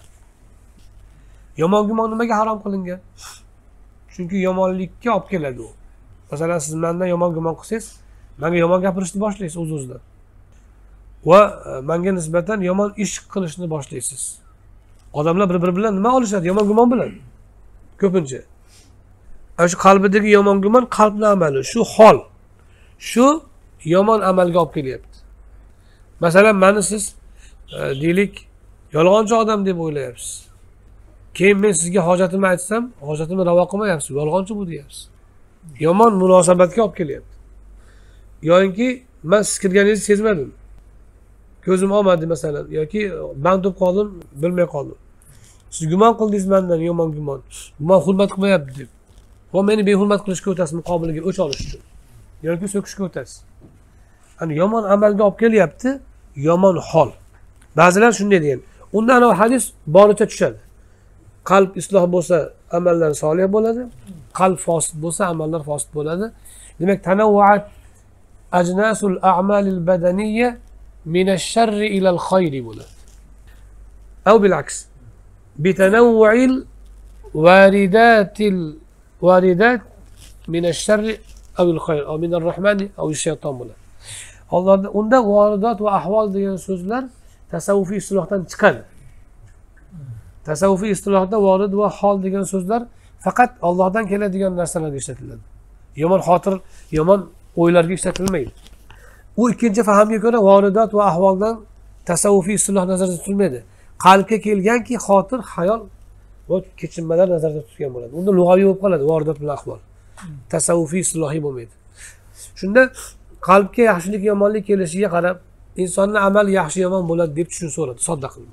Yomon gumon nimaga harom qilingan? Chunki yomonlikka olib keladi u. Masalan, siz mendan yomon gumon qilsangiz, Menga yomon gapirishni boshlaysiz o'z-o'zidan. Va menga nisbatan yomon ish qilishni boshlaysiz. Odamlar bir-biri bilan nima olishadi? Yomon gumon bilan. Ko'pincha. Ana shu qalbidagi yomon gumon qalbning amali, shu hol. Shu yomon amalga olib kelyapti. Masalan, meni siz e, deylik yolg'onchi odam deb o'ylayapsiz. Keyin men sizga hojatimni aytsam, hojatimni ravo qilmayapsiz, yolg'onchi bu deyapsiz. Yomon munosabatga olib kelyapti. Yo'inki men siz kirganingizni sezmadim. Ko'zim olmadi masalan yoki band bo'lib qoldim, bilmay qoldim. Siz gumon qildingiz mendan yomon gumon. Men hurmat qilmayapti deb. Va meni behurmat qilishga o'tasiz muqobiliga o'ch olish uchun. Yoki so'kishga o'tasiz. Hani yomon amalga olib kelyapti, yomon hol. Ba'zilar shunday degan. Undan o hadis boricha tushadi. Qalb isloh bo'lsa, amallar solih bo'ladi. Qalb fosid bo'lsa, amallar fosid bo'ladi. Demak, tanawwuat ajnasul a'malil badaniyya min ash-sharri ila al-khayri bo'ladi. Aw bil aks. Bi tanawwu'il waridatil waridat min ash-sharri aw al-khayr aw min ar-rahmani aw ash-shayton bo'ladi. Allohda unda varidat va ahvol degan so'zlar tasavvufiy istilohdan chiqadi. Tasavvufiy istilohda vorid va hol degan so'zlar faqat Allohdan keladigan narsalarga ishlatiladi. Yomon xotir, yomon o'ylarga ishlatilmaydi. U ikkinchi fahamga ko'ra varidat va ahvoldan tasavvufiy istiloh nazarda tutilmaydi. Qalbga kelganki xotir, xayol va kechinmalar nazarda tutilgan bo'ladi. Unda lug'aviy bo'lib qoladi varidat bilan ahvol. Tasavvufiy istilohiy bo'lmaydi. Shunda qalbga yaxshilik yomonlik kelishiga qarab insonning amali yaxshi yomon bo'ladi deb tushunsaveradi, sodda qilib.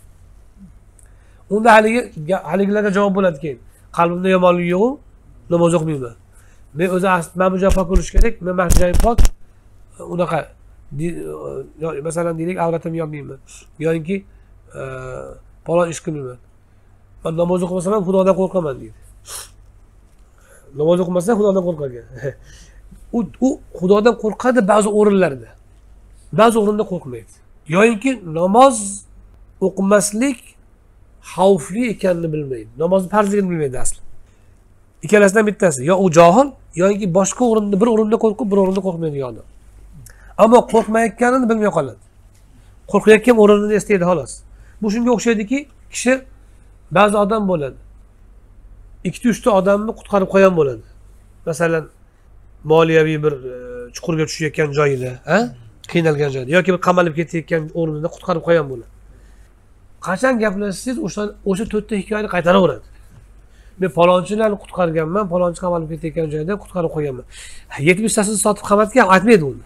Unda haligi haligilarga javob bo'ladi keyin. Qalbimda yomonlik yo'q, namoz o'qimayman. Men o'zi men bu joy pok bo'lish kerak, men mana joyim pok. Unaqa masalan deylik, avratimni yopmayman. Yoki falon ish qilmayman. Men namoz o'qimasam ham Xudodan qo'rqaman deydi. Namoz o'qimasa Xudodan qo'rqagan. U u Xudodan qo'rqadi ba'zi o'rinlarda. Ba'zi o'rinda qo'rqmaydi. Yoki namoz o'qimaslik xavfli ekanini bilmaydi. Namozni farzligini bilmaydi asli. Ikkalasidan bittasi, yo u johil, yoki boshqa o'rinda bir o'rinda qo'rqib, bir o'rinda qo'rqmaydigan odam. Ammo qo'rqmayotganini bilmay qoladi. Qo'rqayotgan o'rinini eslaydi xolos. Bu shunga o'xshaydiki, kishi ba'zi odam bo'ladi. ikki uch ta odamni qutqarib qo'ygan bo'ladi. Masalan, moliyaviy bir chuqurga tushayotgan joyida, ha? Qiynalgan joyda yoki bir qamalib ketayotgan o'rnida qutqarib qo'ygan bo'ladi. Qachon gaplashsangiz, o'sha o'sha to'rtta hikoyani qaytaraveradi. Men palonchilarni qutqarganman, palonchi qamalib ketayotgan joyda qutqarib qo'yganman. yetmish tasini sotib qamatgan aytmaydi uni.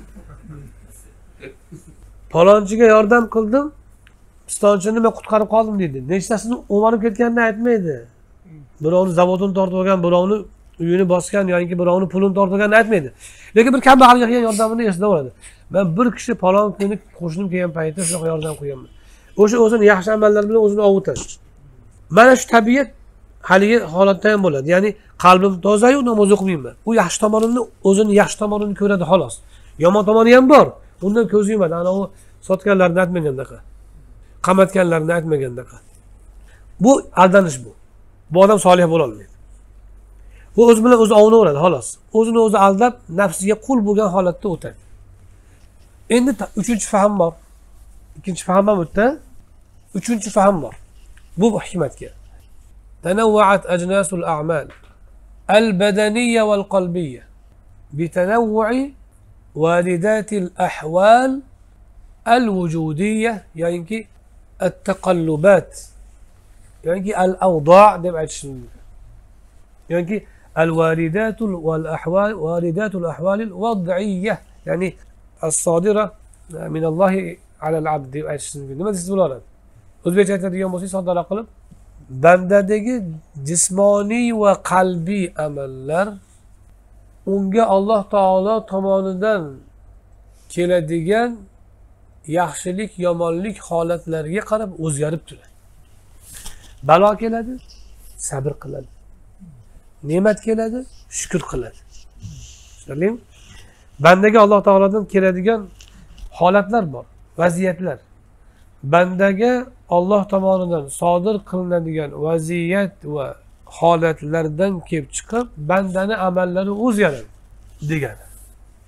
Palonchiga yordam qildim, pistonchini men qutqarib qoldim deydi. Nechtasini o'marib ketganini aytmaydi. Birovni zavodini tortib olgan, birovni uyini bosgan yoki birovni pulini tortib olganini aytmaydi. Lekin bir kambag'alga qilgan yordamini esida oladi. Men bir kishi palon kuni qo'shnim kelgan paytda shunaqa yordam qilganman. O'sha o'zini yaxshi amallar bilan o'zini ovutadi. Mana shu tabiat haligi holatda ham bo'ladi. Ya'ni qalbim toza-yu, namoz o'qimayman. U yaxshi tomonini, o'zini yaxshi tomonini ko'radi xolos. Yomon tomoni ham bor. Undan ko'z yumadi. Ana u sotganlarni aytmagandaqa. Qamatganlarni aytmagandaqa. Bu aldanish bu. Bu odam solih bo'la olmaydi. Bu o'zi bilan o'zi ovunaveradi xolos. O'zini o'zi aldab, nafsiga qul bo'lgan holatda o'tadi. Endi uchinchi fahm bor. Ikkinchi fahm ham o'tdi. Uchinchi fahm bor. Bu hikmatga. Tanawwu'at ajnasul a'mal al-badaniyya wal-qalbiyya bi tanawwu'i walidatil ahwal al-wujudiyya, ya'ni at-taqallubat, ya'ni al-awda' deb aytish mumkin. Ya'ni al-walidatul wal-ahwal walidatul ahwal al-wad'iyya, ya'ni as-sadira min Alloh ala al-abd deb aytish mumkin. Nima deysiz bularni? O'zbekcha aytadigan bo'lsak, soddaroq qilib, bandadagi jismoniy va qalbiy amallar unga Alloh taolo tomonidan keladigan yaxshilik, yomonlik holatlariga qarab o'zgarib turadi. Balo keladi, sabr qiladi. Ne'mat keladi, shukr qiladi. Tushundingmi? Bandaga Alloh taolodan keladigan holatlar bor, vaziyatlar. Bandaga Alloh tomonidan sodir qilinadigan vaziyat va holatlardan kelib chiqib, bandani amallari o'zgaradi degani.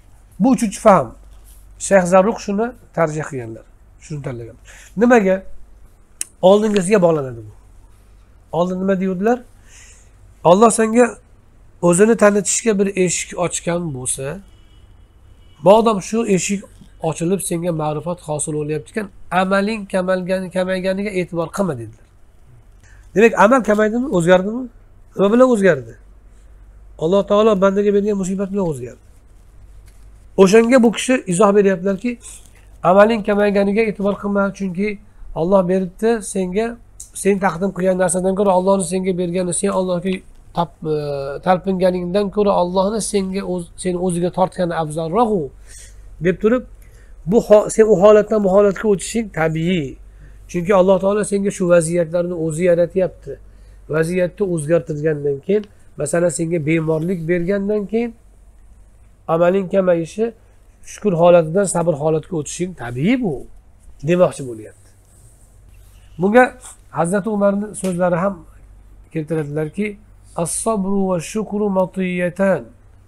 Bu uchinchi fahm. Shayx Zarruq shuni tarjih qilganlar. Shuni tanlagan. Nimaga? Oldingisiga bog'lanadi bu. Oldin nima deydilar? Alloh senga o'zini tanitishga bir eshik ochgan bo'lsa, madom shu eshik ochilib senga ma'rifat hosil bo'lyapti ekan, amaling kamalgani kamayganiga e'tibor qilma dedilar. Demak, amal kamaydimi, o'zgardimi? Nima bilan o'zgardi? Alloh taolo bandaga bergan musibat bilan o'zgardi. O'shanga bu kishi izoh beryaptilarki, amaling kamayganiga e'tibor qilma, chunki Alloh beribdi senga, sen taqdim qilgan narsadan ko'ra Allohning senga bergani, sen Allohga talpinganingdan ko'ra Allohni senga o'z seni o'ziga tortgani afzalroq deb turib, bu sen u holatdan bu holatga o'tishing tabiiy. Chunki Alloh taolo senga shu vaziyatlarni o'zi yaratyapti. Vaziyatni o'zgartirgandan keyin, masalan, senga bemorlik bergandan keyin amaling kamayishi, shukr holatidan sabr holatiga o'tishing tabiiy bu demoqchi bo'lyapti. Bunga Hazrat Umarning so'zlari ham keltiradilarki, as-sabru va shukru matiyatan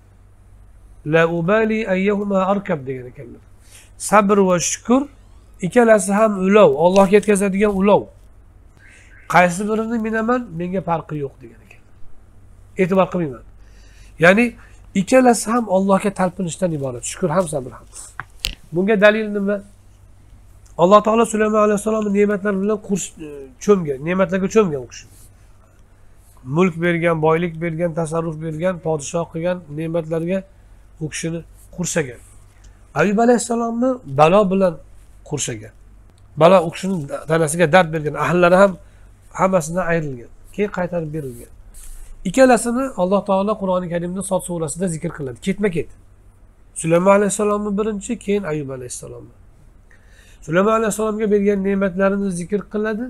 la ubali ayyuhuma arkab degan ekanlar. Sabr va shukr ikkalasi ham ulov, Allohga yetkazadigan ulov. Qaysi birini minaman, menga farqi yo'q degan ekan. E'tibor qilmayman. Ya'ni ikkalasi ham Allohga talpinishdan iborat, shukr ham sabr ham. Bunga dalil nima? Alloh taolo Sulaymon alayhisolamning ne'matlari bilan qurs cho'mgan, ne'matlarga cho'mgan u kishi. Mulk bergan, boylik bergan, tasarruf bergan, podshoh qilgan ne'matlarga u kishini qurshagan. Ayyub alayhisalomni balo bilan qurshagan. Balo u kishining tanasiga dard bergan, ahllari ham hammasidan ayrilgan, keyin qaytarib berilgan. Ikkalasini Alloh taolo Qur'oni Karimda Sod surasida zikr qiladi, ketma-ket. Sulaymon alayhisalomni birinchi, keyin Ayyub alayhisalomni. Sulaymon alayhisalomga bergan ne'matlarini zikr qiladi.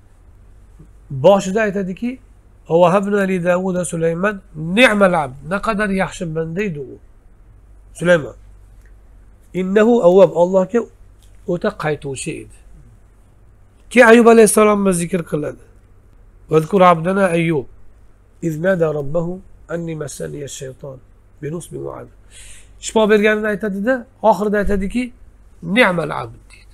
Boshida aytadiki, "Va habna li Davud Sulaymon ni'mal abd." Naqadar yaxshi banda edi u. Sulaymon. Innahu awwab, Allohga o'ta qaytuvchi edi. Ki Ayyub alayhisalomni zikr qiladi. "Vazkur abdana Ayyub iz nada robbahu anni massani ash-shayton bi nusbin wa 'adab." Shifo berganini aytadi-da, oxirida aytadiki, "Ni'mal abd."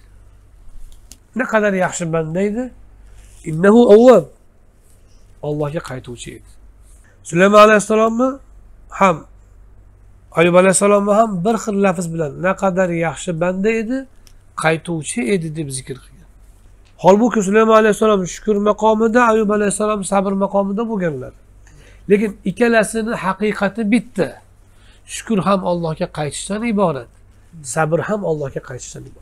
Ne kadar yaxshi banda edi. Innahu awwab. Allohga qaytuvchi edi. Sulaymon alayhisalomni ham Ayyub alayhisalomni ham bir xil lafz bilan ne kadar yaxshi banda edi, qaytuvchi edi deb zikr qilgan. Holbuki Sulaymon alayhisalom shukr maqomida, Ayyub alayhisalom sabr maqomida bo'lganlar. Lekin ikkalasini haqiqati bitta. Shukr ham Allohga qaytishdan iborat, sabr ham Allohga qaytishdan iborat.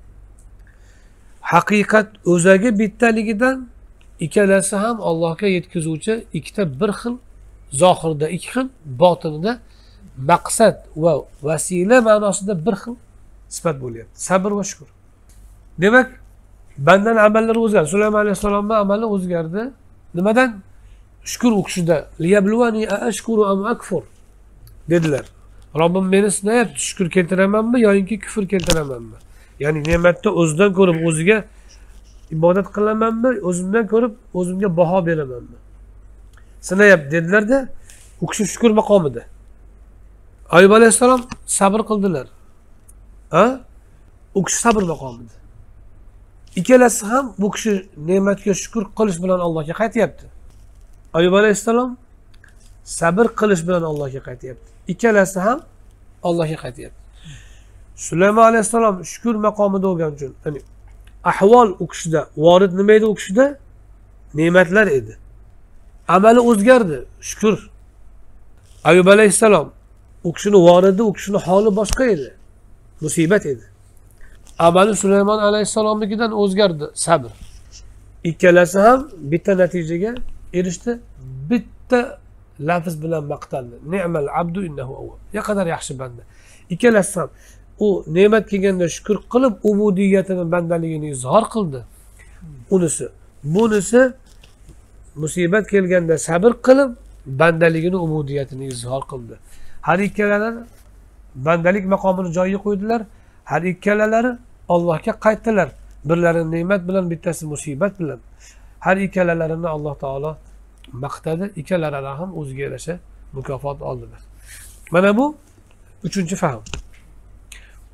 Haqiqat o'zagi bittaligidan ikkalasi ham Allohga yetkazuvchi ikkita bir xil zohirda, ikki xil botinida maqsad va vasila ma'nosida bir xil sifat bo'lyapti. Sabr va shukr. Demak, bandan amallari o'zgardi. Sulaymon alayhisolamning amali o'zgardi. Nimadan? Shukr u kishida. Liyabluwani ashkuru am akfur dedilar. Robbim meni sinayapti, shukr keltiramanmi yoki kufr keltiramanmi? Ya'ni ne'matni o'zidan ko'rib o'ziga ibodat qilamanmi, o'zimdan ko'rib o'zimga baho beramanmi? Sinayapti dedilar-da, u kishi shukr maqomida. Ayyub alayhisalom sabr qildilar. Ha? U kishi sabr maqomida. Ikkalasi ham bu kishi ne'matga shukr qilish bilan Allohga qaytyapti. Ayyub alayhisalom sabr qilish bilan Allohga qaytyapti. Ikkalasi ham Allohga qaytyapti. Sulaymon alayhisalom shukr maqomida bo'lgani uchun, ya'ni ahvol u kishida, vorid nima edi u kishida? Ne'matlar edi. Amali o'zgardi, shukr. Ayyub alayhisalom u kishining voridi, u kishining holi boshqa edi. Musibat edi. Amali Sulaymon alayhisalomnikidan o'zgardi, sabr. Ikkalasi ham bitta natijaga erishdi, bitta lafz bilan maqtaldi. Ni'mal abdu innahu awwab. Ya qadar yaxshi banda. Ikkalasi ham u ne'mat kelganda shukr qilib, ubudiyatini, bandaligini izhor qildi. Unisi, bunisi musibat kelganda sabr qilib, bandaligini, ubudiyatini izhor qildi. Har ikkalalari bandalik maqomini joyiga qo'ydilar. Har ikkalalari Allohga qaytdilar. Birlari ne'mat bilan, bittasi musibat bilan. Har ikkalalarini Alloh taolo maqtadi. Ikkalalari ham o'ziga yarasha mukofot oldilar. Mana bu uchinchi fahm.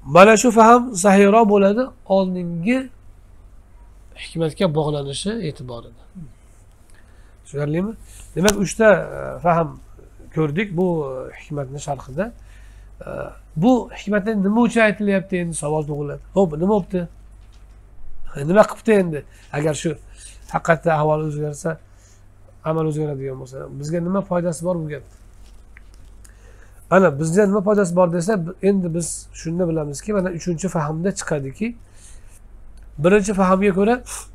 Mana shu fahm sahiyroq bo'ladi oldingi hikmatga bog'lanishi e'tiborida. Tushunarlimi? Demak, uchta fahm ko'rdik bu hikmatning sharhida. Bu hikmatdan nima uchun aytilyapti endi savol tug'iladi. Xo'p, nima bo'pti? Nima qilibdi endi? Agar shu haqiqatda ahvol o'zgarsa, amal o'zgaradigan bo'lsa, bizga nima foydasi bor bu gap? Ana bizga nima foydasi bor desa, endi biz shuni bilamizki, mana uchinchi fahmda chiqadiki, birinchi fahmga ko'ra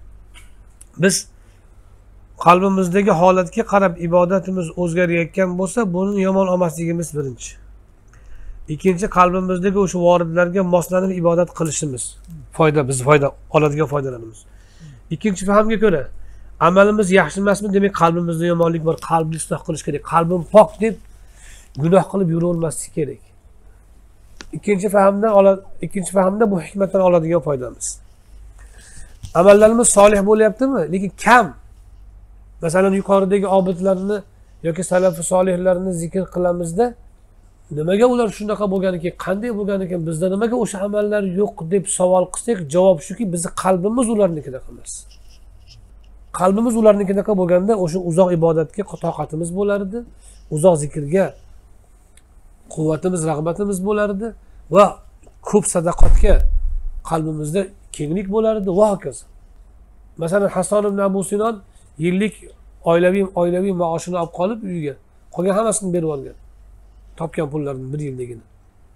biz qalbimizdagi holatga qarab ibodatimiz o'zgarayotgan bo'lsa, buni yomon olmasligimiz birinchi. Ikkinchi, qalbimizdagi o'sha voridlarga moslanib ibodat qilishimiz foyda, biz foyda oladigan foydalarimiz. Ikkinchi fahamga ko'ra amalimiz yaxshi emasmi, demak qalbimizda yomonlik bor, qalbni isloh qilish kerak. Qalbim pok deb gunoh qilib yuravermaslik kerak. Ikkinchi fahamdan oladi, ikkinchi fahamda bu hikmatdan oladigan foydamiz. Amallarimiz solih bo'lyaptimi, lekin kam. Masalan, yuqoridagi obidlarni yoki salafi solihlarni zikr qilamizda, nimaga ular shunaqa bo'lgan ekan, qanday bo'lgan ekan, bizda nimaga o'sha amallar yo'q deb savol qilsak, javob shuki, bizning qalbimiz ularnikidaqa emas. Qalbimiz ularnikidaqa bo'lganda o'sha uzoq ibodatga toqatimiz bo'lardi, uzoq zikrga quvvatimiz, rag'batimiz bo'lardi va ko'p sadaqatga qalbimizda kenglik bo'lardi va hokazo. Masalan, Hasan ibn Abu Sinon yillik oilaviy oilaviy maoshini olib qolib uyiga, qolgan hammasini berib olgan. Topgan pullarning bir yilligini.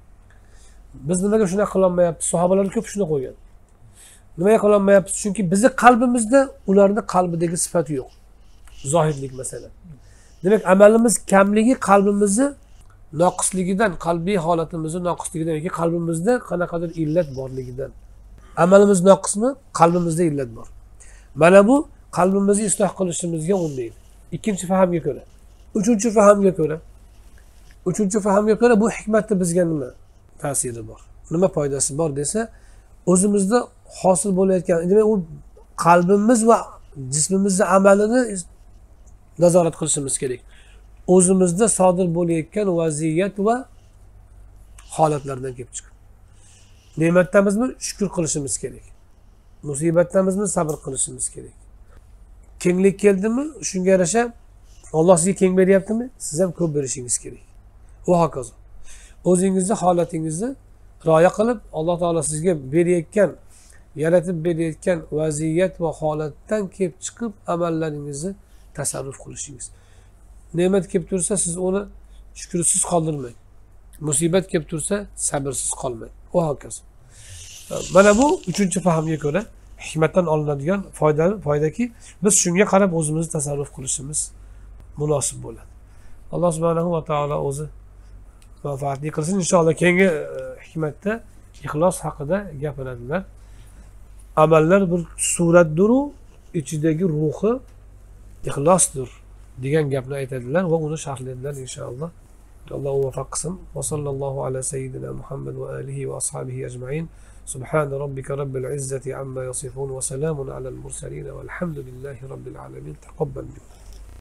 Biz nimaga shuna qila olmayapmiz? Sahobalar ko'p shuna qo'ygan. Nimaga qila olmayapmiz? Chunki bizning qalbimizda ularning qalbidagi sifat yo'q. Zohirlik masalan. Demak, amalimiz kamligi qalbimizni noqisligidan, qalbiy holatimizni noqisligidan yoki qalbimizda qanaqadir illat borligidan. Amalimiz noqismi, qalbimizda illat bor. Mana bu qalbimizni isloh qilishimizga undaydi. Ikkinchi fahamga ko'ra. Uchinchi fahamga ko'ra Uchinchi fahamga ko'ra bu hikmatda bizga nima ta'siri bor? Nima foydasi bor desa, o'zimizda hosil bo'layotgan, demak u qalbimiz va jismimizning amalini nazorat qilishimiz kerak. O'zimizda sodir bo'layotgan vaziyat va holatlardan kelib chiqib. Ne'matdamizmi shukr qilishimiz kerak. Musibatdamizmi sabr qilishimiz kerak. Kenglik keldimi, shunga yarasha Alloh sizga keng beryaptimi, siz ham ko'p berishingiz kerak. Va hokazo. O'zingizni holatingizni rioya qilib, Alloh taolo sizga berayotgan, yaratib berayotgan vaziyat va holatdan kelib chiqib amallaringizni tasarruf qilishingiz. Ne'mat kelib tursa, siz uni shukrsiz qoldirmang. Musibat kelib tursa, sabrsiz qolmang. Va hokazo. Mana bu uchinchi fahamga ko'ra hikmatdan olinadigan foyda, foydaki biz shunga qarab o'zimizni tasarruf qilishimiz munosib bo'ladi. Alloh subhanahu va taolo o'zi manfaatli qilsin. Inshaalloh keyingi hikmatda ixlos haqida gapiradilar. Amallar bir suratdir, ichidagi ruhi ixlosdir degan gapni aytadilar va uni sharhlaydilar inshaalloh. Alloh muvaffaq qilsin. Va sallallohu ala sayyidina Muhammad va alihi va ashabihi ajma'in. Subhan robbika robbil izzati amma yasifun va salamun alal mursalin valhamdulillahi robbil alamin. Taqabbal minna.